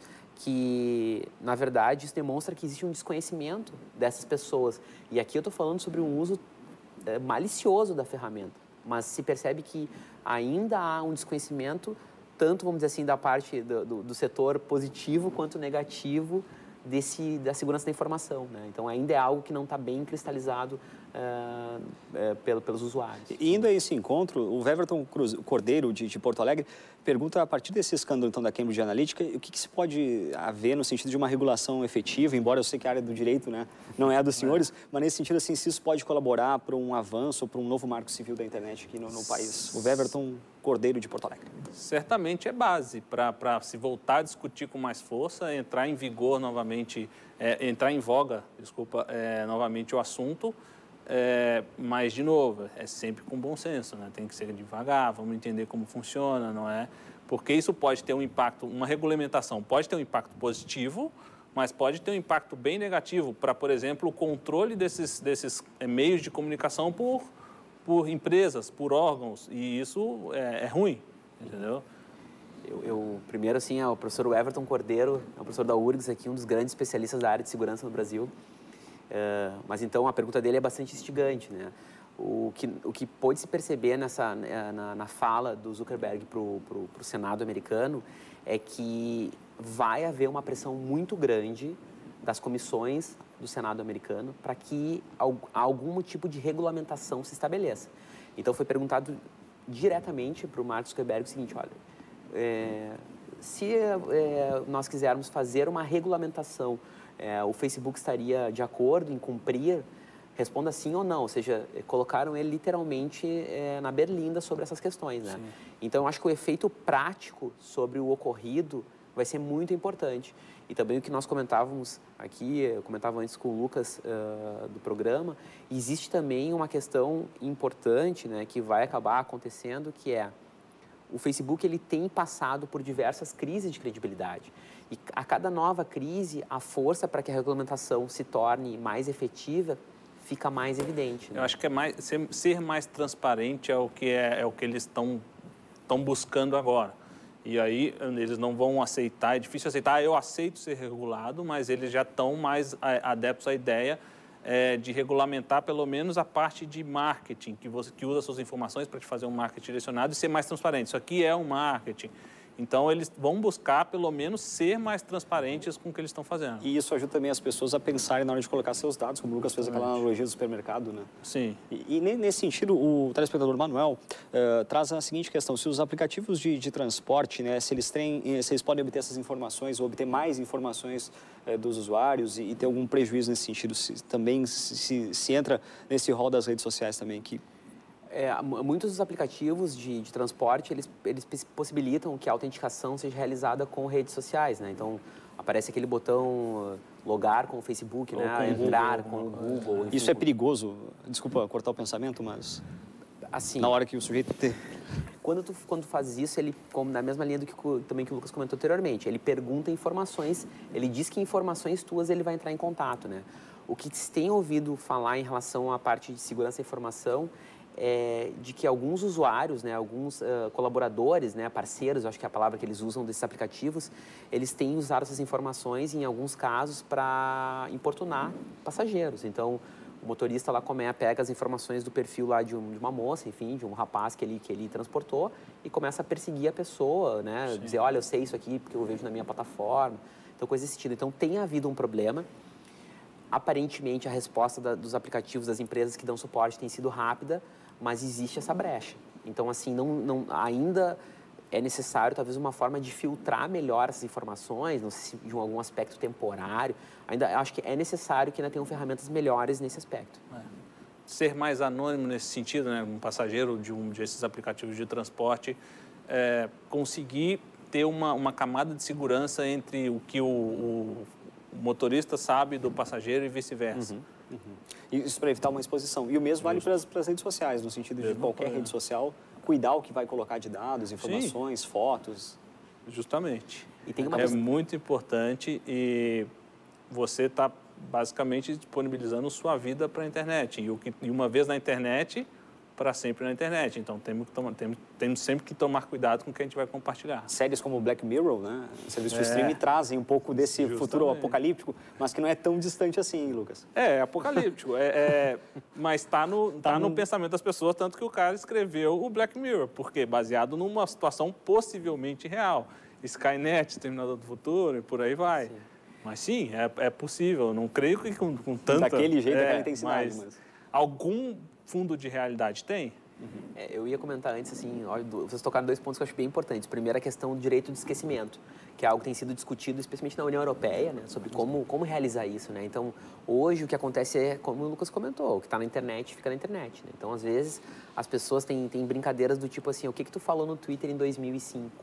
que, na verdade, isso demonstra que existe um desconhecimento dessas pessoas. E aqui eu estou falando sobre um uso é, malicioso da ferramenta, mas se percebe que ainda há um desconhecimento, tanto, vamos dizer assim, da parte do, do, do setor positivo quanto negativo desse, da segurança da informação, né? Então, ainda é algo que não está bem cristalizado uh, uh, pelo, pelos usuários. E indo a esse encontro, o Weverton Cruz, Cordeiro, de, de Porto Alegre, pergunta, a partir desse escândalo então, da Cambridge Analytica, o que, que se pode haver no sentido de uma regulação efetiva, embora eu sei que a área do direito, né, não é a dos senhores, é. mas nesse sentido, assim, se isso pode colaborar para um avanço, para um novo marco civil da internet aqui no, no país. O Weverton Cordeiro, de Porto Alegre. Certamente é base para se voltar a discutir com mais força, entrar em vigor novamente, é, entrar em voga, desculpa, é, novamente o assunto, é, mas, de novo, é sempre com bom senso, né? Tem que ser devagar, vamos entender como funciona, não é? Porque isso pode ter um impacto, uma regulamentação pode ter um impacto positivo, mas pode ter um impacto bem negativo para, por exemplo, o controle desses, desses é, meios de comunicação por, por empresas, por órgãos, e isso é, é ruim, entendeu? Eu, eu, primeiro, assim, é o professor Weverton Cordeiro, é o professor da U R G S aqui, um dos grandes especialistas da área de segurança no Brasil. Uh, mas, então, a pergunta dele é bastante instigante, né? O que, o que pôde se perceber nessa, na, na fala do Zuckerberg para o Senado americano é que vai haver uma pressão muito grande das comissões do Senado americano para que algum tipo de regulamentação se estabeleça. Então, foi perguntado diretamente para o Mark Zuckerberg o seguinte, olha, é, se é, nós quisermos fazer uma regulamentação, é, o Facebook estaria de acordo em cumprir? Responda sim ou não, ou seja, colocaram ele literalmente é, na berlinda sobre essas questões, né? Sim. Então, eu acho que o efeito prático sobre o ocorrido vai ser muito importante. E também o que nós comentávamos aqui, eu comentava antes com o Lucas uh, do programa, existe também uma questão importante, né, que vai acabar acontecendo, que é o Facebook ele tem passado por diversas crises de credibilidade. E a cada nova crise, a força para que a regulamentação se torne mais efetiva fica mais evidente, né? Eu acho que é mais, ser, ser mais transparente é o que, é, é o que eles estão buscando agora. E aí eles não vão aceitar, é difícil aceitar, eu aceito ser regulado, mas eles já estão mais adeptos à ideia é, de regulamentar pelo menos a parte de marketing, que, você, que usa suas informações para te fazer um marketing direcionado e ser mais transparente. Isso aqui é um marketing. Então, eles vão buscar, pelo menos, ser mais transparentes com o que eles estão fazendo. E isso ajuda também as pessoas a pensarem na hora de colocar seus dados, como o Lucas fez aquela analogia do supermercado, né? Sim. E, e nesse sentido, o telespectador Manuel uh, traz a seguinte questão: se os aplicativos de, de transporte, né, se eles têm, se eles podem obter essas informações ou obter mais informações uh, dos usuários e, e ter algum prejuízo nesse sentido, se, também se, se entra nesse rol das redes sociais também que É, muitos dos aplicativos de, de transporte, eles, eles possibilitam que a autenticação seja realizada com redes sociais, né? Então, aparece aquele botão logar com o Facebook, né? Com entrar Google, com o Google. Enfim. isso é perigoso? Desculpa cortar o pensamento, mas assim, na hora que o sujeito te... quando tu quando tu faz isso, ele, como na mesma linha do que também que o Lucas comentou anteriormente, ele pergunta informações, ele diz que informações tuas ele vai entrar em contato, né? O que se tem ouvido falar em relação à parte de segurança da informação é de que alguns usuários, né, alguns uh, colaboradores, né, parceiros, acho que é a palavra que eles usam desses aplicativos, eles têm usado essas informações, em alguns casos, para importunar passageiros. Então, o motorista lá come, pega as informações do perfil lá de, um, de uma moça, enfim, de um rapaz que ele, que ele transportou e começa a perseguir a pessoa, né, dizer, olha, eu sei isso aqui porque eu vejo na minha plataforma, então, coisa desse sentido. Então, tem havido um problema. Aparentemente, a resposta da, dos aplicativos das empresas que dão suporte tem sido rápida, mas existe essa brecha. Então, assim, não, não, ainda é necessário, talvez, uma forma de filtrar melhor essas informações, não sei se de algum aspecto temporário. Ainda acho que é necessário que ainda tenham ferramentas melhores nesse aspecto. É. Ser mais anônimo nesse sentido, né? Um passageiro de um desses aplicativos de transporte, é, conseguir ter uma, uma camada de segurança entre o que o, o o motorista sabe do passageiro e vice-versa. Uhum, uhum. Isso para evitar uma exposição. E o mesmo vale para as, para as redes sociais, no sentido de qualquer rede social, cuidar o que vai colocar de dados, informações, Sim. fotos. Justamente. E tem uma é muito importante e você está basicamente disponibilizando sua vida para a internet. E, o que, e uma vez na internet, para sempre na internet. Então, temos, que tomar, temos, temos sempre que tomar cuidado com o que a gente vai compartilhar. Séries como Black Mirror, né? Serviços é. de streaming trazem um pouco desse Justamente. futuro apocalíptico, mas que não é tão distante assim, Lucas. É, apocalíptico. é, é, mas está no, tá tá no... no pensamento das pessoas, tanto que o cara escreveu o Black Mirror, porque baseado numa situação possivelmente real. Skynet, Terminador do Futuro e por aí vai. Sim. Mas sim, é, é possível. Não creio que com, com tanta... Daquele jeito, é, daquela intensidade. Mas, mas... algum fundo de realidade tem? Uhum. É, eu ia comentar antes, assim, ó, vocês tocaram dois pontos que eu acho bem importantes. Primeiro, a questão do direito de esquecimento, que é algo que tem sido discutido, especialmente na União Europeia, né, sobre como, como realizar isso, né? Então, hoje o que acontece é, como o Lucas comentou, o que está na internet fica na internet, né? Então, às vezes, as pessoas têm, têm brincadeiras do tipo assim, o que que tu falou no Twitter em dois mil e cinco?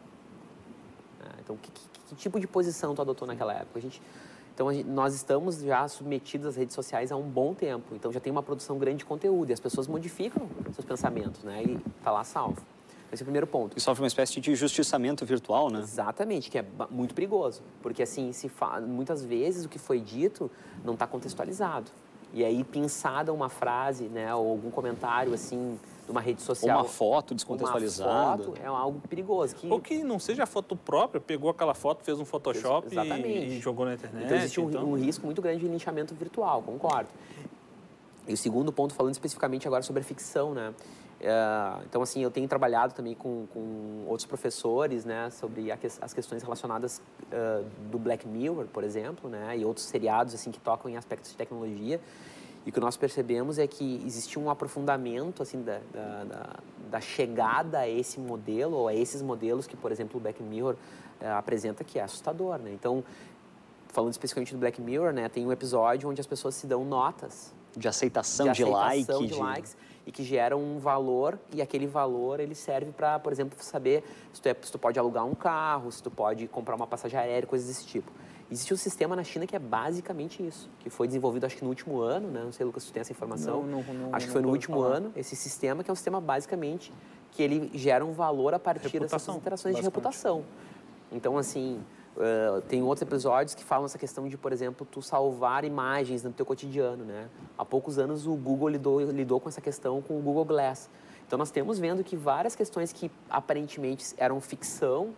Ah, então, que, que, que tipo de posição tu adotou naquela época? A gente... Então, a gente, nós estamos já submetidos às redes sociais há um bom tempo. Então, já tem uma produção grande de conteúdo e as pessoas modificam seus pensamentos, né? E está lá salvo. Esse é o primeiro ponto. E sofre uma espécie de justiçamento virtual, né? Exatamente, que é muito perigoso. Porque, assim, se fa... muitas vezes o que foi dito não está contextualizado. E aí, pensada uma frase, né? Ou algum comentário, assim, de uma rede social... Ou uma foto descontextualizada. Uma foto é algo perigoso. Que... Ou que não seja a foto própria, pegou aquela foto, fez um Photoshop e, e jogou na internet. Então, existe um, então... um risco muito grande de linchamento virtual, concordo. E o segundo ponto, falando especificamente agora sobre a ficção, né? É, então, assim, eu tenho trabalhado também com, com outros professores, né? Sobre a que, as questões relacionadas uh, do Black Mirror, por exemplo, né? E outros seriados, assim, que tocam em aspectos de tecnologia. E o que nós percebemos é que existe um aprofundamento, assim, da, da, da, da chegada a esse modelo, ou a esses modelos que, por exemplo, o Black Mirror uh, apresenta, que é assustador, né? Então, falando especificamente do Black Mirror, né? Tem um episódio onde as pessoas se dão notas de aceitação, de, de, aceitação, like, de, de likes, e que geram um valor, e aquele valor ele serve para, por exemplo, saber se tu, é, se tu pode alugar um carro, se tu pode comprar uma passagem aérea, coisas desse tipo. Existe um sistema na China que é basicamente isso, que foi desenvolvido acho que no último ano, né? Não sei, Lucas, se tu tem essa informação. Não, não, não, acho que foi no último falar. ano, esse sistema, que é um sistema basicamente que ele gera um valor a partir reputação, dessas interações de reputação. Então, assim... Uh, tem outros episódios que falam essa questão de, por exemplo, tu salvar imagens no teu cotidiano, né? Há poucos anos o Google lidou, lidou com essa questão com o Google Glass. Então nós temos vendo que várias questões que aparentemente eram ficção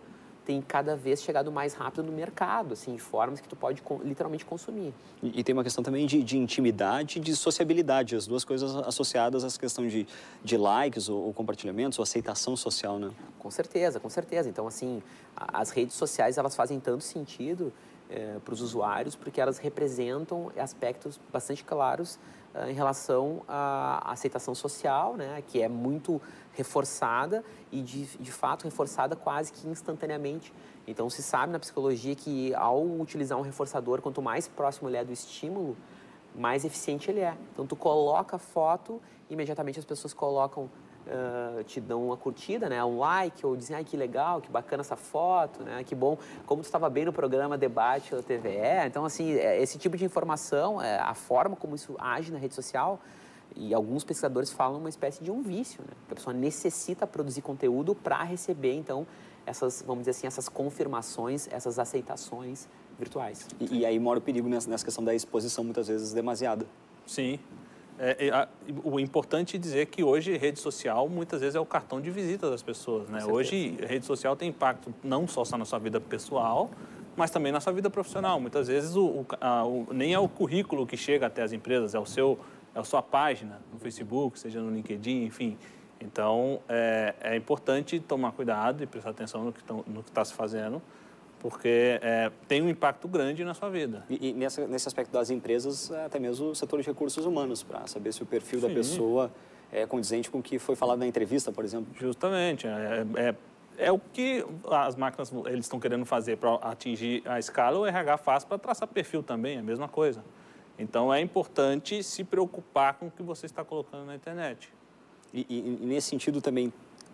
tem cada vez chegado mais rápido no mercado, assim, de formas que tu pode literalmente consumir. E, e tem uma questão também de, de intimidade e de sociabilidade, as duas coisas associadas à questão de, de likes ou, ou compartilhamentos ou aceitação social, né? Com certeza, com certeza. Então, assim, as redes sociais, elas fazem tanto sentido é, para os usuários, porque elas representam aspectos bastante claros é, em relação à aceitação social, né, que é muito reforçada e, de, de fato, reforçada quase que instantaneamente. Então, se sabe na psicologia que, ao utilizar um reforçador, quanto mais próximo ele é do estímulo, mais eficiente ele é. Então, tu coloca a foto, imediatamente as pessoas colocam, uh, te dão uma curtida, né, um like, ou dizem, ai, que legal, que bacana essa foto, né, que bom, como tu estava bem no programa Debate da T V E. Então, assim, esse tipo de informação, a forma como isso age na rede social, e alguns pesquisadores falam uma espécie de um vício, né? A pessoa necessita produzir conteúdo para receber, então, essas, vamos dizer assim, essas confirmações, essas aceitações virtuais. E, e aí mora o perigo nessa, nessa questão da exposição, muitas vezes, demasiada. Sim. É, é, a, o importante é dizer que hoje rede social, muitas vezes, é o cartão de visita das pessoas, né? Hoje, a rede social tem impacto não só na sua vida pessoal, mas também na sua vida profissional. Muitas vezes, o, o, a, o, nem é o currículo que chega até as empresas, é o seu... é a sua página no Facebook, seja no LinkedIn, enfim. Então, é, é importante tomar cuidado e prestar atenção no que tão, no que está se fazendo, porque é, tem um impacto grande na sua vida. E, e nessa, nesse aspecto das empresas, até mesmo o setor de recursos humanos, para saber se o perfil Sim. da pessoa é condizente com o que foi falado na entrevista, por exemplo. Justamente. É, é, é o que as máquinas eles estão querendo fazer para atingir a escala, o R H faz para traçar perfil também, é a mesma coisa. Então, é importante se preocupar com o que você está colocando na internet. E, e, e nesse sentido também,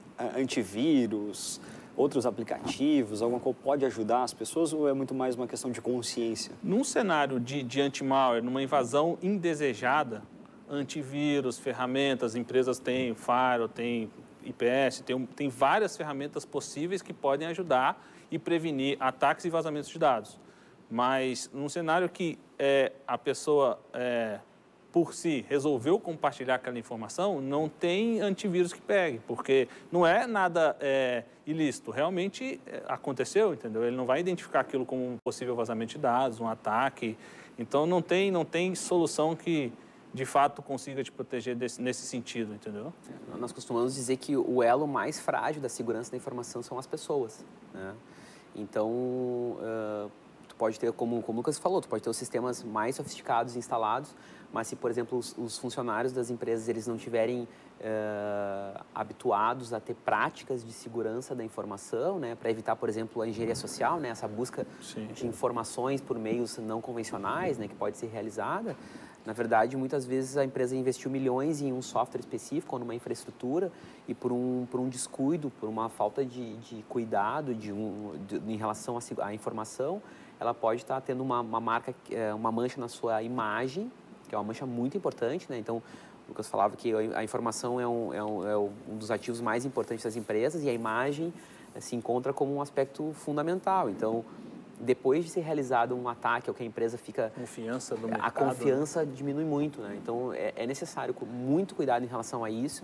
antivírus, outros aplicativos, alguma coisa pode ajudar as pessoas ou é muito mais uma questão de consciência? Num cenário de, de anti-malware, numa invasão indesejada, antivírus, ferramentas, empresas têm firewall, tem I P S, tem, tem várias ferramentas possíveis que podem ajudar e prevenir ataques e vazamentos de dados. Mas num cenário que é, a pessoa, é, por si, resolveu compartilhar aquela informação, não tem antivírus que pegue, porque não é nada é, ilícito. Realmente é, aconteceu, entendeu? Ele não vai identificar aquilo como um possível vazamento de dados, um ataque. Então, não tem, não tem solução que, de fato, consiga te proteger desse, nesse sentido, entendeu? Nós costumamos dizer que o elo mais frágil da segurança da informação são as pessoas, né? Então... Uh... pode ter, como, como o Lucas falou, tu pode ter os sistemas mais sofisticados instalados, mas se, por exemplo, os, os funcionários das empresas eles não tiverem uh, habituados a ter práticas de segurança da informação, né, para evitar, por exemplo, a engenharia social, né, essa busca Sim. de informações por meios não convencionais, né, que pode ser realizada, na verdade, muitas vezes a empresa investiu milhões em um software específico ou numa infraestrutura e por um, por um descuido, por uma falta de, de cuidado de um, de, em relação à, à informação, ela pode estar tendo uma, uma marca, uma mancha na sua imagem, que é uma mancha muito importante, né? Então, o Lucas falava que a informação é um, é um, é um dos ativos mais importantes das empresas e a imagem se encontra como um aspecto fundamental. Então, depois de ser realizado um ataque, ou que a empresa fica... Confiança do mercado. A confiança diminui muito, né? Então, é, é necessário muito cuidado em relação a isso.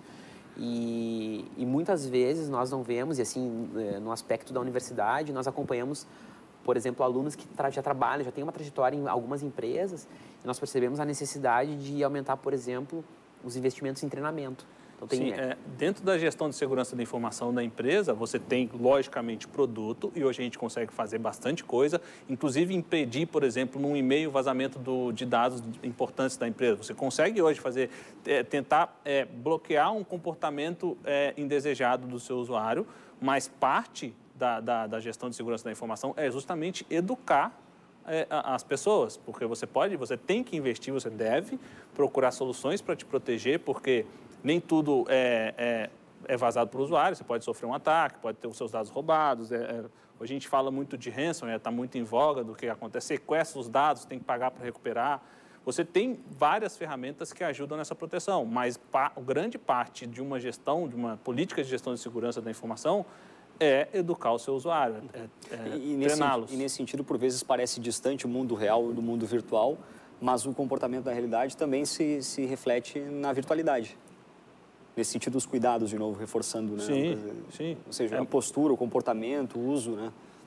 E, e muitas vezes nós não vemos, e assim, no aspecto da universidade, nós acompanhamos, por exemplo, alunos que tra já trabalham, já têm uma trajetória em algumas empresas, e nós percebemos a necessidade de aumentar, por exemplo, os investimentos em treinamento. Então, tem, Sim, né? é, dentro da gestão de segurança da informação da empresa, você tem, logicamente, produto, e hoje a gente consegue fazer bastante coisa, inclusive impedir, por exemplo, num e-mail vazamento do, de dados importantes da empresa. Você consegue hoje fazer, é, tentar é, bloquear um comportamento é, indesejado do seu usuário, mas parte da, da, da gestão de segurança da informação é justamente educar é, as pessoas, porque você pode, você tem que investir, você deve procurar soluções para te proteger, porque nem tudo é, é, é vazado para o usuário, você pode sofrer um ataque, pode ter os seus dados roubados. É, é, hoje a gente fala muito de ransomware, está muito em voga do que acontece, sequestra os dados, tem que pagar para recuperar. Você tem várias ferramentas que ajudam nessa proteção, mas pa, grande parte de uma gestão, de uma política de gestão de segurança da informação é educar o seu usuário, é, é treiná-los. E nesse sentido, por vezes, parece distante o mundo real do mundo virtual, mas o comportamento da realidade também se, se reflete na virtualidade. Nesse sentido, os cuidados, de novo, reforçando, né? Sim, sim. Ou seja, é. a postura, o comportamento, o uso, né?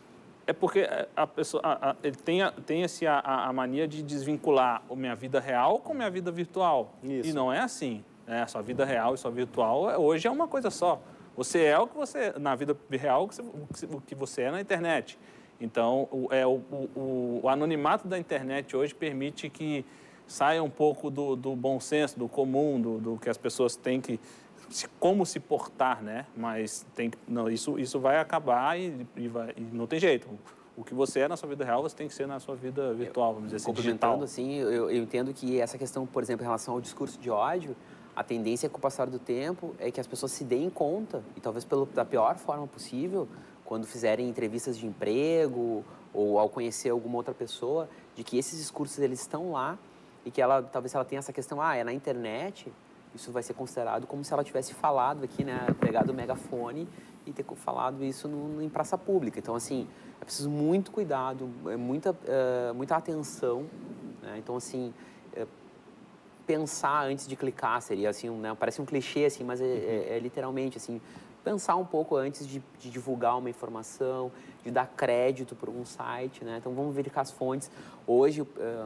É porque a pessoa a, a, ele tem, a, tem esse, a, a mania de desvincular a minha vida real com a minha vida virtual. Isso. E não é assim. Né? Sua vida real e sua virtual hoje é uma coisa só. Você é o que você, na vida real, o que você é na internet. Então, o, é, o, o, o anonimato da internet hoje permite que saia um pouco do, do bom senso, do comum, do, do que as pessoas têm que... como se portar, né? Mas tem, não, isso, isso vai acabar e, e, vai, e não tem jeito. O que você é na sua vida real, você tem que ser na sua vida virtual, vamos dizer assim, digital. Assim, eu, eu entendo que essa questão, por exemplo, em relação ao discurso de ódio, a tendência com o passar do tempo é que as pessoas se deem conta, e talvez pelo, da pior forma possível, quando fizerem entrevistas de emprego ou ao conhecer alguma outra pessoa, de que esses discursos eles estão lá e que ela, talvez ela tenha essa questão, ah, é na internet, isso vai ser considerado como se ela tivesse falado aqui, né, pegado o megafone e ter falado isso no, em praça pública. Então, assim, é preciso muito cuidado, é muita, uh, muita atenção, né? Então, assim, é, pensar antes de clicar seria, assim, né, parece um clichê, assim, mas é, é, é literalmente, assim, pensar um pouco antes de, de divulgar uma informação, de dar crédito para um site, né? Então, vamos verificar as fontes. Hoje,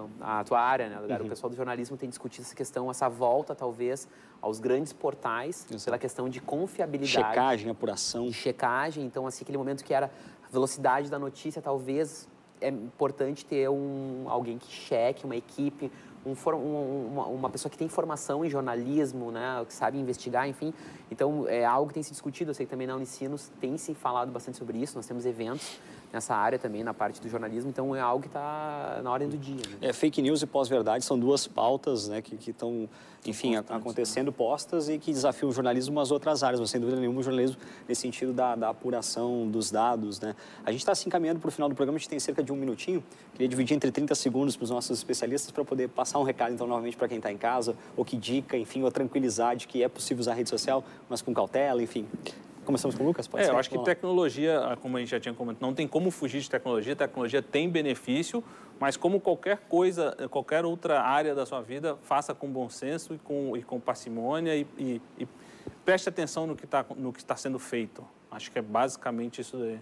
a tua área, né, uhum. o pessoal do jornalismo tem discutido essa questão, essa volta, talvez, aos grandes portais, Exato. Pela questão de confiabilidade. Checagem, apuração. De checagem. Então, assim, aquele momento que era a velocidade da notícia, talvez é importante ter um, alguém que cheque, uma equipe, Um, um, uma, uma pessoa que tem formação em jornalismo, né, que sabe investigar, enfim. Então, é algo que tem se discutido. Eu sei que também na Unicinos tem se falado bastante sobre isso. Nós temos eventos nessa área também, na parte do jornalismo. Então, é algo que está na ordem do dia. Né? É, fake news e pós-verdade são duas pautas, né, que estão, enfim, acontecendo, né? postas e que desafiam o jornalismo umas outras áreas. Mas, sem dúvida nenhuma, o jornalismo nesse sentido da, da apuração dos dados, né? A gente está se encaminhando para o final do programa. A gente tem cerca de um minutinho. Queria dividir entre trinta segundos para os nossos especialistas para poder passar um recado, então, novamente, para quem está em casa, ou que dica, enfim, ou tranquilizar de que é possível usar a rede social, mas com cautela, enfim. Começamos com o Lucas? Pode é, ser? eu acho que tecnologia, como a gente já tinha comentado, não tem como fugir de tecnologia, tecnologia tem benefício, mas como qualquer coisa, qualquer outra área da sua vida, faça com bom senso e com, e com parcimônia e, e, e preste atenção no que está no que está sendo feito. Acho que é basicamente isso daí.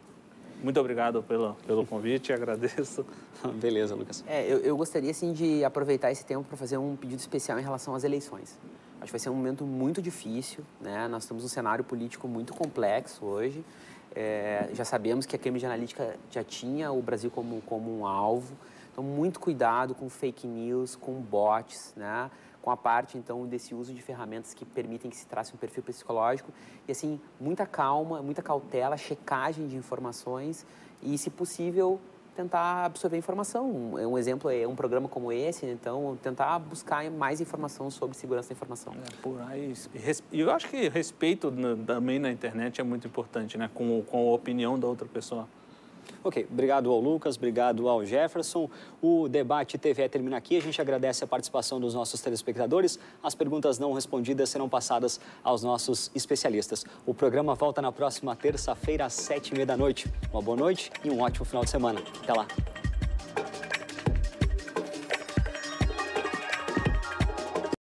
Muito obrigado pelo, pelo convite, agradeço. Beleza, Lucas. É, eu, eu gostaria, assim, de aproveitar esse tempo para fazer um pedido especial em relação às eleições. Acho que vai ser um momento muito difícil, né? Nós temos um cenário político muito complexo hoje. É, já sabemos que a Cambridge Analytica já tinha o Brasil como, como um alvo. Então, muito cuidado com fake news, com bots, né? Com a parte, então, desse uso de ferramentas que permitem que se trace um perfil psicológico. E, assim, muita calma, muita cautela, checagem de informações e, se possível, tentar absorver informação. Um, um exemplo é um programa como esse, então, tentar buscar mais informação sobre segurança da informação. É, por aí. E eu acho que respeito na, também na internet é muito importante, né? Com, com a opinião da outra pessoa. Ok, obrigado ao Lucas, obrigado ao Jefferson. O Debate T V E termina aqui. A gente agradece a participação dos nossos telespectadores. As perguntas não respondidas serão passadas aos nossos especialistas. O programa volta na próxima terça-feira, às sete e meia da noite. Uma boa noite e um ótimo final de semana. Até lá.